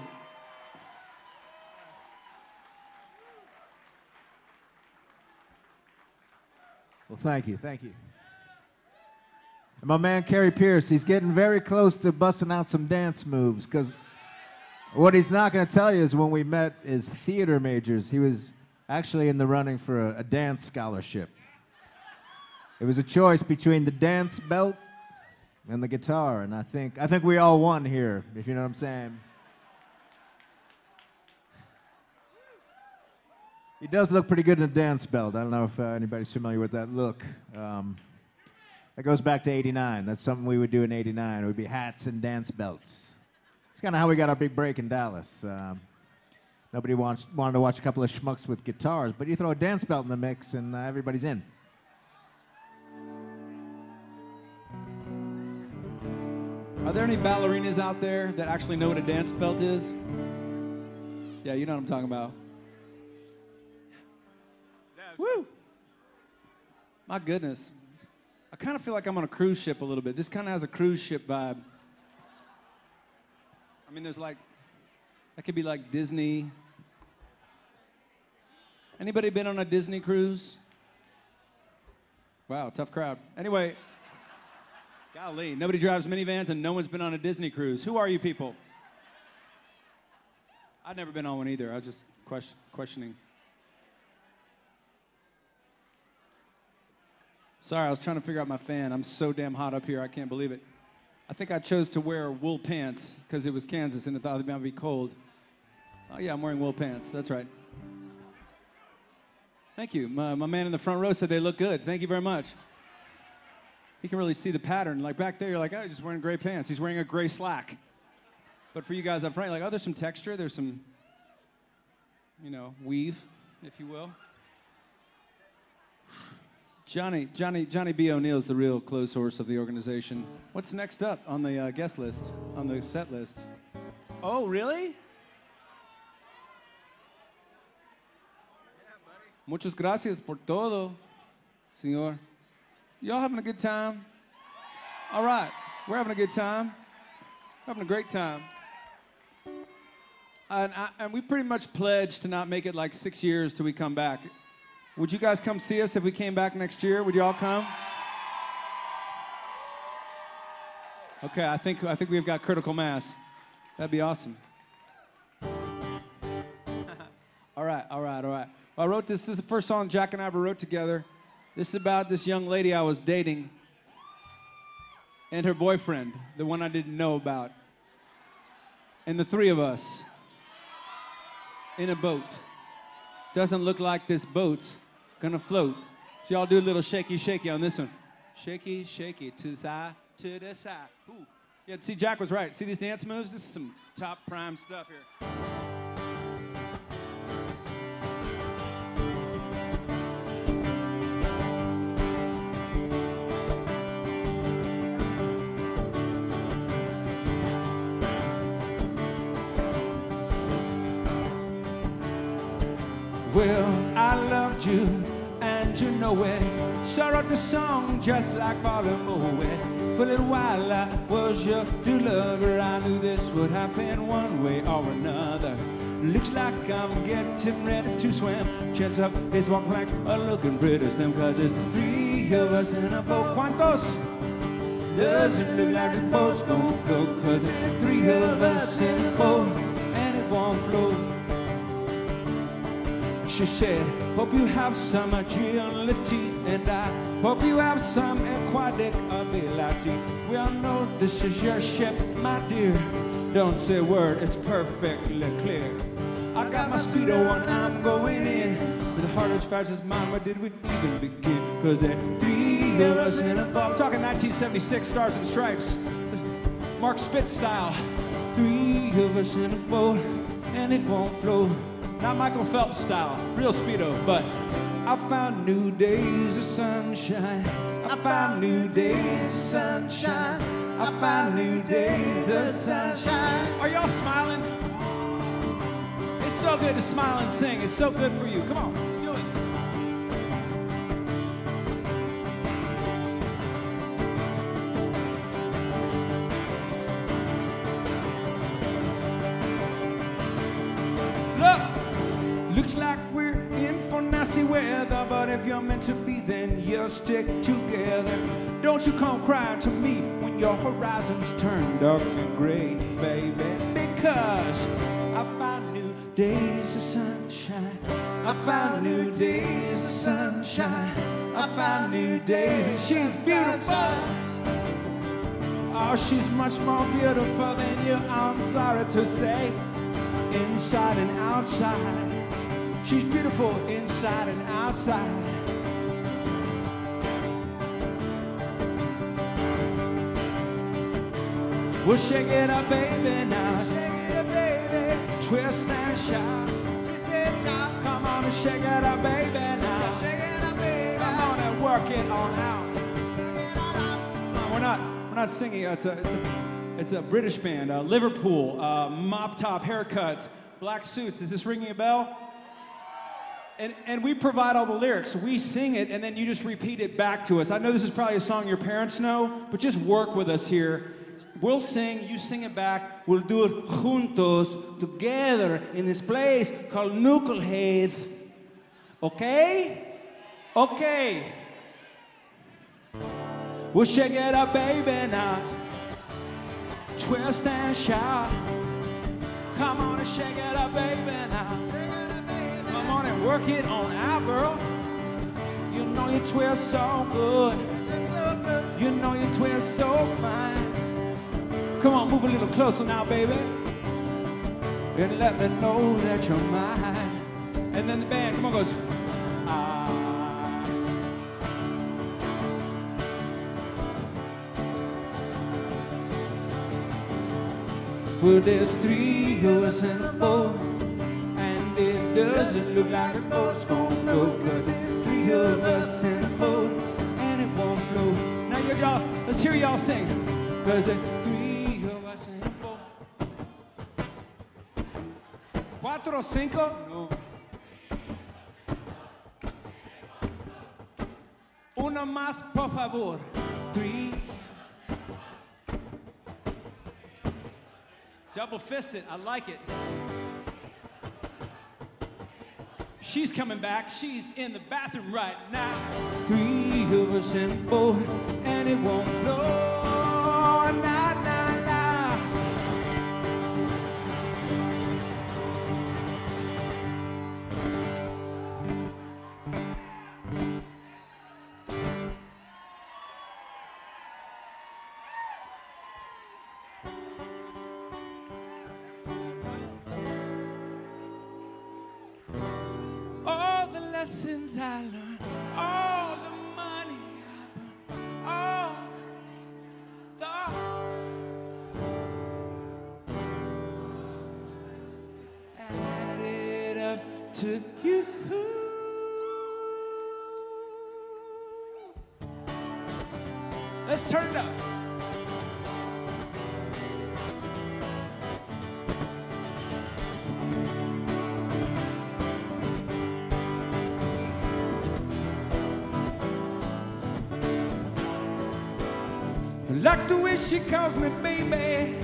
Well, thank you, thank you. And my man, Jackopierce, he's getting very close to busting out some dance moves, because what he's not going to tell you is when we met as theater majors, he was actually in the running for a, a dance scholarship. It was a choice between the dance belt and the guitar, and I think, I think we all won here, if you know what I'm saying. He does look pretty good in a dance belt. I don't know if uh, anybody's familiar with that look. Um, that goes back to eighty-nine. That's something we would do in eighty-nine. It would be hats and dance belts. It's kind of how we got our big break in Dallas. Um, nobody wants, wanted to watch a couple of schmucks with guitars, but you throw a dance belt in the mix and uh, everybody's in. Are there any ballerinas out there that actually know what a dance belt is? Yeah, you know what I'm talking about. Woo! My goodness. I kind of feel like I'm on a cruise ship a little bit. This kind of has a cruise ship vibe. I mean, there's like, that could be like Disney. Anybody been on a Disney cruise? Wow, tough crowd. Anyway, golly, nobody drives minivans and no one's been on a Disney cruise. Who are you people? I've never been on one either. I was just question, questioning. Sorry, I was trying to figure out my fan. I'm so damn hot up here, I can't believe it. I think I chose to wear wool pants because it was Kansas and I thought it might be cold. Oh yeah, I'm wearing wool pants, that's right. Thank you. My, my man in the front row said they look good. Thank you very much. He can really see the pattern. Like back there, you're like, oh, he's just wearing gray pants. He's wearing a gray slack. But for you guys up front, you're like, oh, there's some texture. There's some, you know, weave, if you will. Johnny, Johnny, Johnny B. O'Neill's the real clothes horse of the organization. What's next up on the uh, guest list, on the set list? Oh, really? Muchas gracias por todo, señor. Y'all having a good time? All right, we're having a good time. We're having a great time. And, I, and we pretty much pledged to not make it like six years till we come back. Would you guys come see us if we came back next year? Would you all come? Okay, I think, I think we've got critical mass. That'd be awesome. all right, all right, all right. I wrote this, this is the first song Jack and I ever wrote together. This is about this young lady I was dating and her boyfriend, the one I didn't know about. And the three of us in a boat. Doesn't look like this boat's gonna float. So y'all do a little shaky, shaky on this one. Shaky, shaky, to the side, to the side. Ooh. Yeah, see, Jack was right. See these dance moves? This is some top prime stuff here. Well, I loved you, and you know it. So I wrote the song just like Baltimore. For a little while I was your true lover. I knew this would happen one way or another. Looks like I'm getting ready to swim. Chance up is walking like a looking pretty slim. Cause there's three of us in a boat. ¿Cuántos? Doesn't look like the boat's gonna float. Cause there's three of us in a boat, and it won't float. She said, hope you have some agility, and I hope you have some aquatic ability. We all know this is your ship, my dear. Don't say a word, it's perfectly clear. I got my speedo on, I'm going in. With a heart as fast as mine, where did we even begin? Cause there are three of us in a boat. I'm talking nineteen seventy-six, Stars and Stripes. Mark Spitz style. Three of us in a boat, and it won't float. Not Michael Phelps style, real speedo, but I found new days of sunshine. I found new days of sunshine. I found new days of sunshine. Are y'all smiling? It's so good to smile and sing. It's so good for you. Come on, do it. Looks like we're in for nasty weather, but if you're meant to be, then you'll stick together. Don't you come crying to me when your horizons turn dark and gray, baby, because I found new days of sunshine. I found new days of sunshine. I found new days, and she's beautiful. Oh, she's much more beautiful than you, I'm sorry to say, inside and outside. She's beautiful inside and outside. Well, shake it up, baby, now. Shake it up, baby. Twist and shout. Twist and shout. Come on and shake it up, baby, now. Shake it up, baby. Come on and work it on out. No, we're not. We're not singing. It's a. It's a. It's a British band. Uh, Liverpool. Uh, mop top haircuts. Black suits. Is this ringing a bell? And, and we provide all the lyrics. We sing it, and then you just repeat it back to us. I know this is probably a song your parents know, but just work with us here. We'll sing, you sing it back. We'll do it juntos, together, in this place called Knuckleheads. Okay? Okay. We'll shake it up, baby, now. Twist and shout. Come on and shake it up, baby, now. Come on and work it on out, girl. You know you twist so good. You know you twist so fine. Come on, move a little closer now, baby. And let me know that you're mine. And then the band, come on, goes. Ah. Well, there's three of us in a boat. It doesn't look like a boat's gonna float, 'cause there's three of us in a boat, hear y'all, let's hear y'all sing. Cause the three of us and four. Cuatro, cinco? No. Una más, por favor. Three. Double fisted, I like it. She's coming back, she's in the bathroom right now. Three of us and four, and it won't flow. Nah, nah, nah. All the lessons I learned, all the money I burned, all the added up to you. Let's turn it up. Like the way she calls me baby,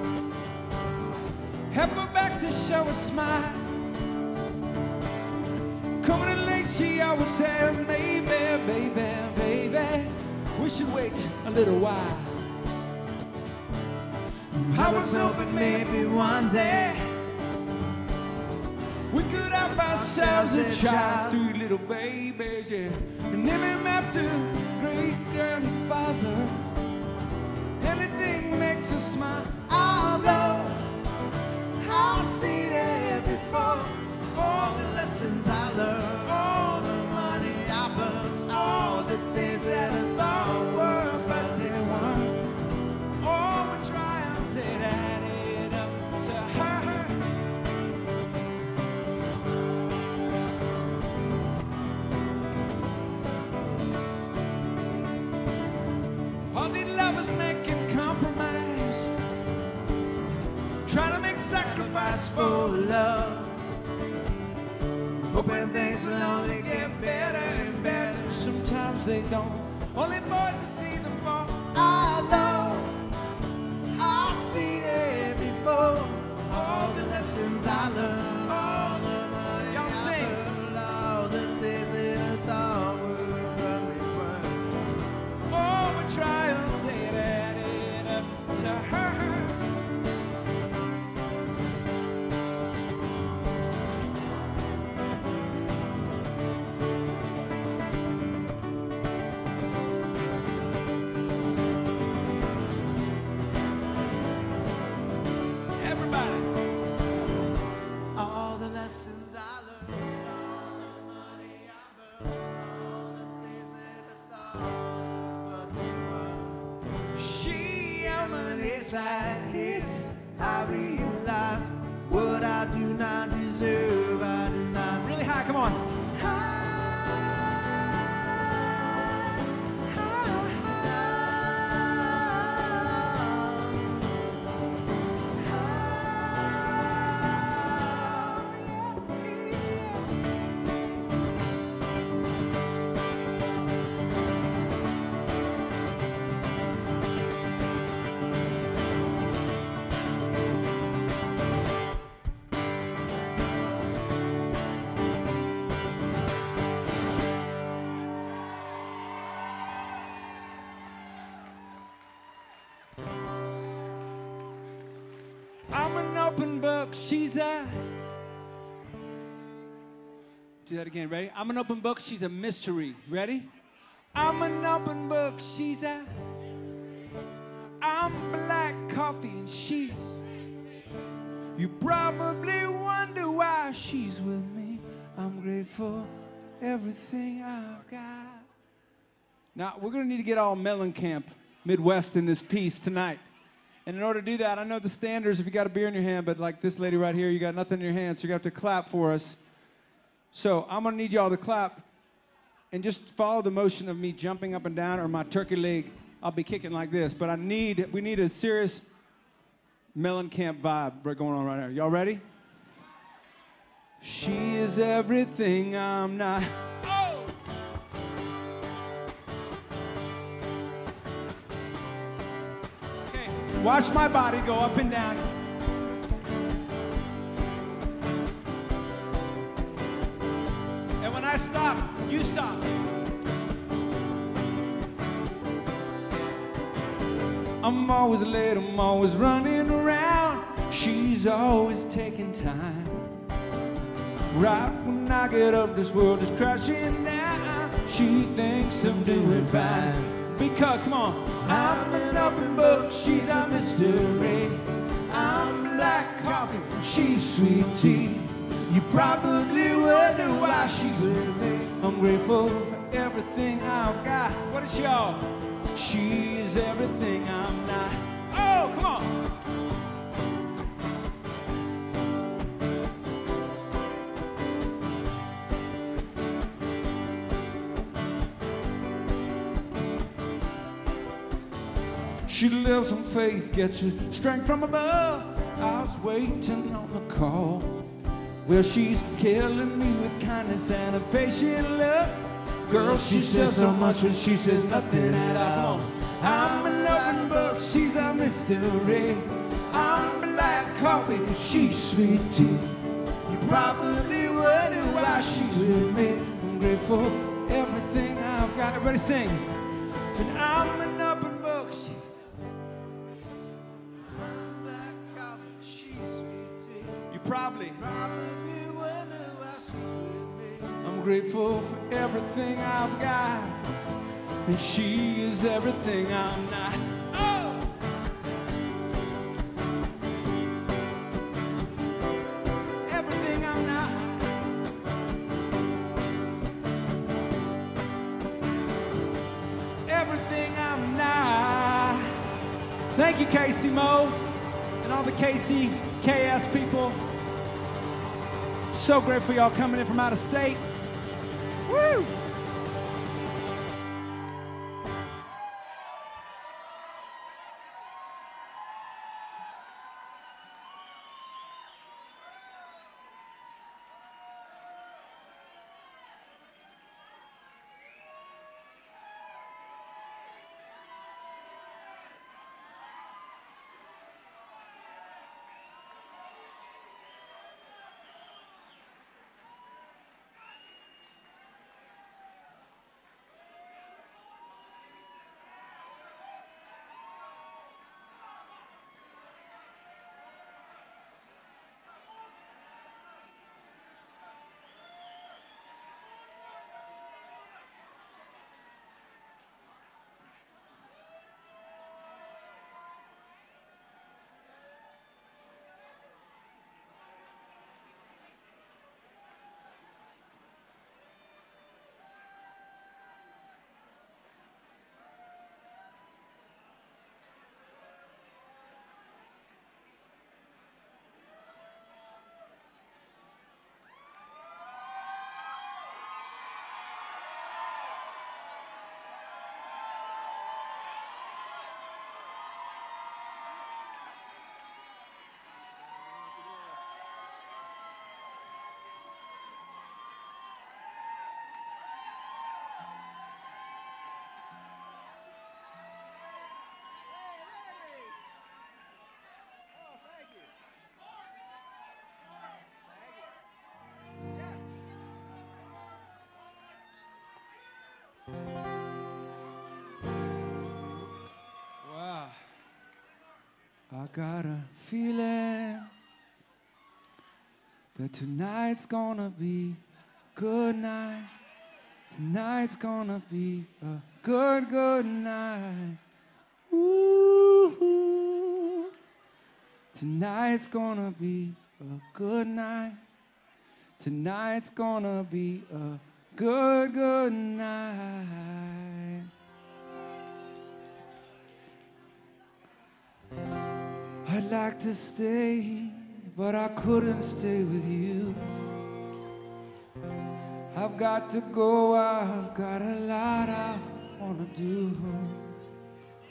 help her back to show a smile. Coming in late, she always says, maybe, baby, baby, we should wait a little while. I was hoping maybe one day we could have ourselves a child. Three little babies, yeah, and name him after great grandfather. Anything makes us smile. Although I've seen it before. All the lessons I learned, all the money I burned, all the things that I thought were, but they weren't. All the triumphs that added up to her. All these lovers making compromise, trying to make sacrifice for love, hoping things will only get better and better. Sometimes they don't. Only boys that see them fall. I know I've seen it before. All the lessons I learned, all the money y'all I sing. Earned, all the things that I thought were running were. All the trials that added up to her. Like hits, I realize what I do not deserve. I do not. Really high, come on. I'm an open book, she's a... Do that again, ready? I'm an open book, she's a mystery. Ready? I'm an open book, she's a... I'm black coffee and she's... You probably wonder why she's with me. I'm grateful for everything I've got. Now, we're gonna need to get all Mellencamp Midwest in this piece tonight. And in order to do that, I know the standards if you got a beer in your hand, but like this lady right here, you got nothing in your hand, so you're gonna have to clap for us. So I'm gonna need y'all to clap and just follow the motion of me jumping up and down or my turkey leg I'll be kicking like this, but I need, we need a serious Mellencamp vibe going on right now. Y'all ready? She is everything I'm not. Oh! Okay, watch my body go up and down. And when I stop, you stop. I'm always late, I'm always running around. She's always taking time. Right when I get up, this world is crashing down. She thinks I'm doing fine. Because, come on, I'm an open book, she's a mystery. I'm black coffee, she's sweet tea. You probably wonder why she's with me. I'm grateful for everything I've got. What is y'all? She is everything I'm not. Oh, come on. She lives on faith, gets her strength from above. I was waiting on the call. Well, she's killing me with kindness and a patient love. Girl, she says so much when she says nothing at all. I'm an open book, she's a mystery. I'm black coffee, she's sweet tea. You probably wonder why she's with me. I'm grateful for everything I've got. Everybody sing. And I'm an open book. She's I'm black coffee, she's sweet tea. You probably, probably wonder why she's with me. I'm grateful for everything I've got, and she is everything I'm not. Oh! Everything I'm not. Everything I'm not. Thank you, Casey Mo, and all the K C K S people. So grateful y'all coming in from out of state. Woo! Wow. I got a feeling that tonight's gonna be a good night. Tonight's gonna be a good, good night. Ooh. Tonight's gonna be a good night. Tonight's gonna be a good, good night. I'd like to stay, but I couldn't stay with you. I've got to go, I've got a lot I wanna do.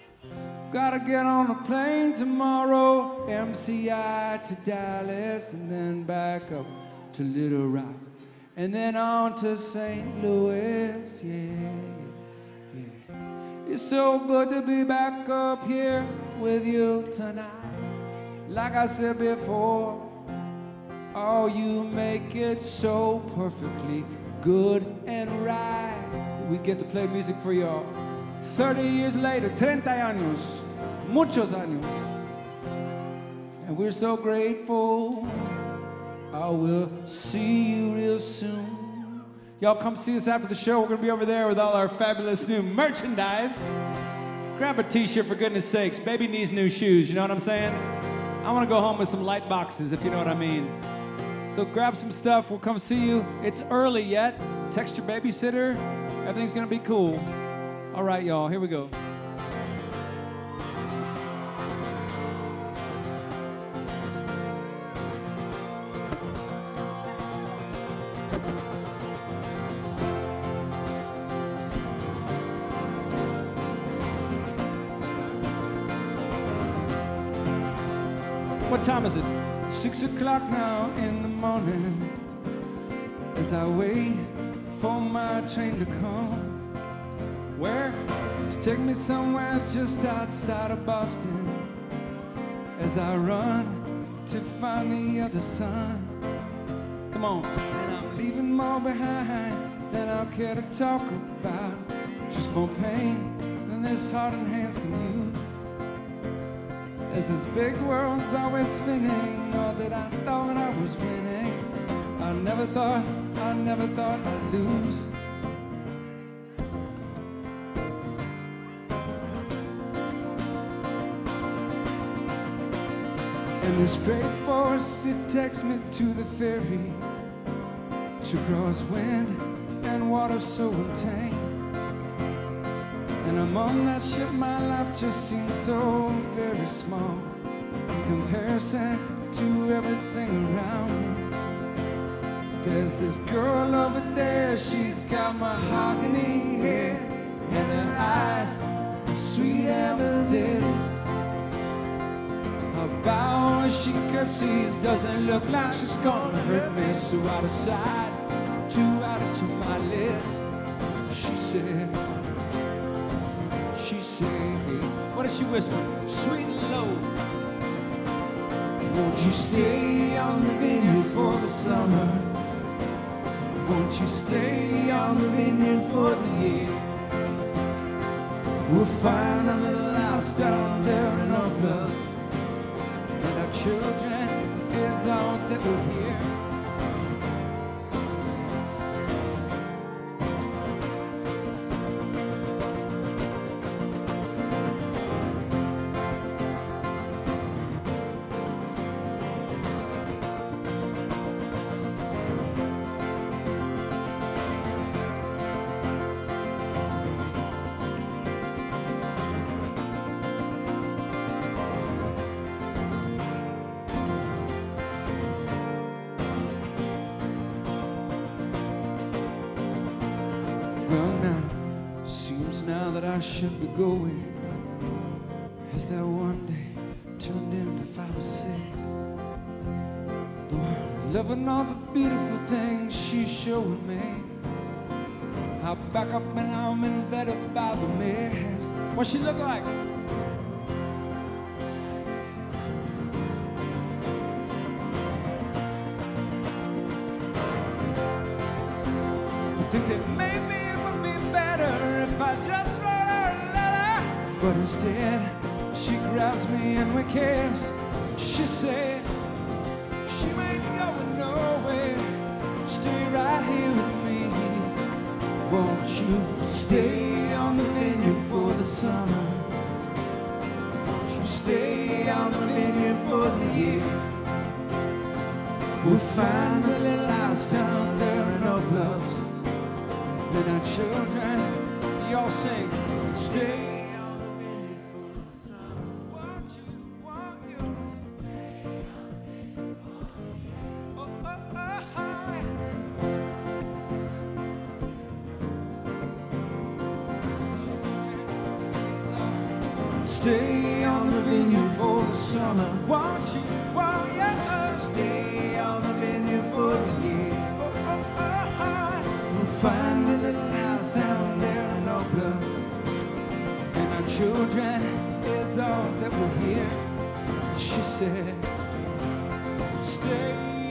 Gotta get on a plane tomorrow, M C I to Dallas, and then back up to Little Rock, and then on to Saint Louis, yeah, yeah. It's so good to be back up here with you tonight. Like I said before, oh, you make it so perfectly good and right. We get to play music for y'all. thirty years later, treinta años, muchos años. And we're so grateful. I will see you real soon. Y'all come see us after the show. We're gonna be over there with all our fabulous new merchandise. Grab a t-shirt for goodness sakes. Baby needs new shoes, you know what I'm saying? I wanna go home with some light boxes, if you know what I mean. So grab some stuff, we'll come see you. It's early yet. Text your babysitter. Everything's gonna be cool. All right, y'all, here we go. What time is it? Six o'clock now in the morning, as I wait for my train to come. Where? To take me somewhere just outside of Boston, as I run to find the other sun. Come on. And I'm leaving more behind than I'll care to talk about. Just more pain than this heart and hands can use. As this big world's always spinning, all that I thought I was winning, I never thought, I never thought I'd lose. And this great force, it takes me to the ferry, to cross wind and water so untamed. And I'm on that ship, my life just seems so very small in comparison to everything around me. Cause this girl over there, she's got mahogany hair and her eyes are sweet amethyst. Her bow as she curtsies doesn't look like she's gonna hurt me. So I decide to add it to my list. She said, She said, what did she whisper? Sweet and low. Won't you stay on the vineyard for the summer? Won't you stay on the vineyard for the year? We'll find a little house down there in our bluffs, and our children is all that we'll hear. Well now, seems now that I should be going, as that one day turned into five or six. Though I'm loving all the beautiful things she's showing me, I back up and I'm in bed by the mist. What she look like? I think that maybe it would be better if I just wrote her a letter. But instead, she grabs me and we kiss. She said, she ain't going nowhere. Stay right here with me. Won't you stay on the vineyard for the summer? Won't you stay on the vineyard for the year? We'll find a little house down there in our bluffs, and our children, y'all sing, stay on the vineyard for the summer. Won't you, won't you? Oh, oh, oh, oh. Stay on the vineyard for the summer. Won't you? Won't you? Stay on the vineyard for the year. Oh, oh, oh, oh. We'll find a little house down there in no bluffs. And our children is all that we'll hear. She said, stay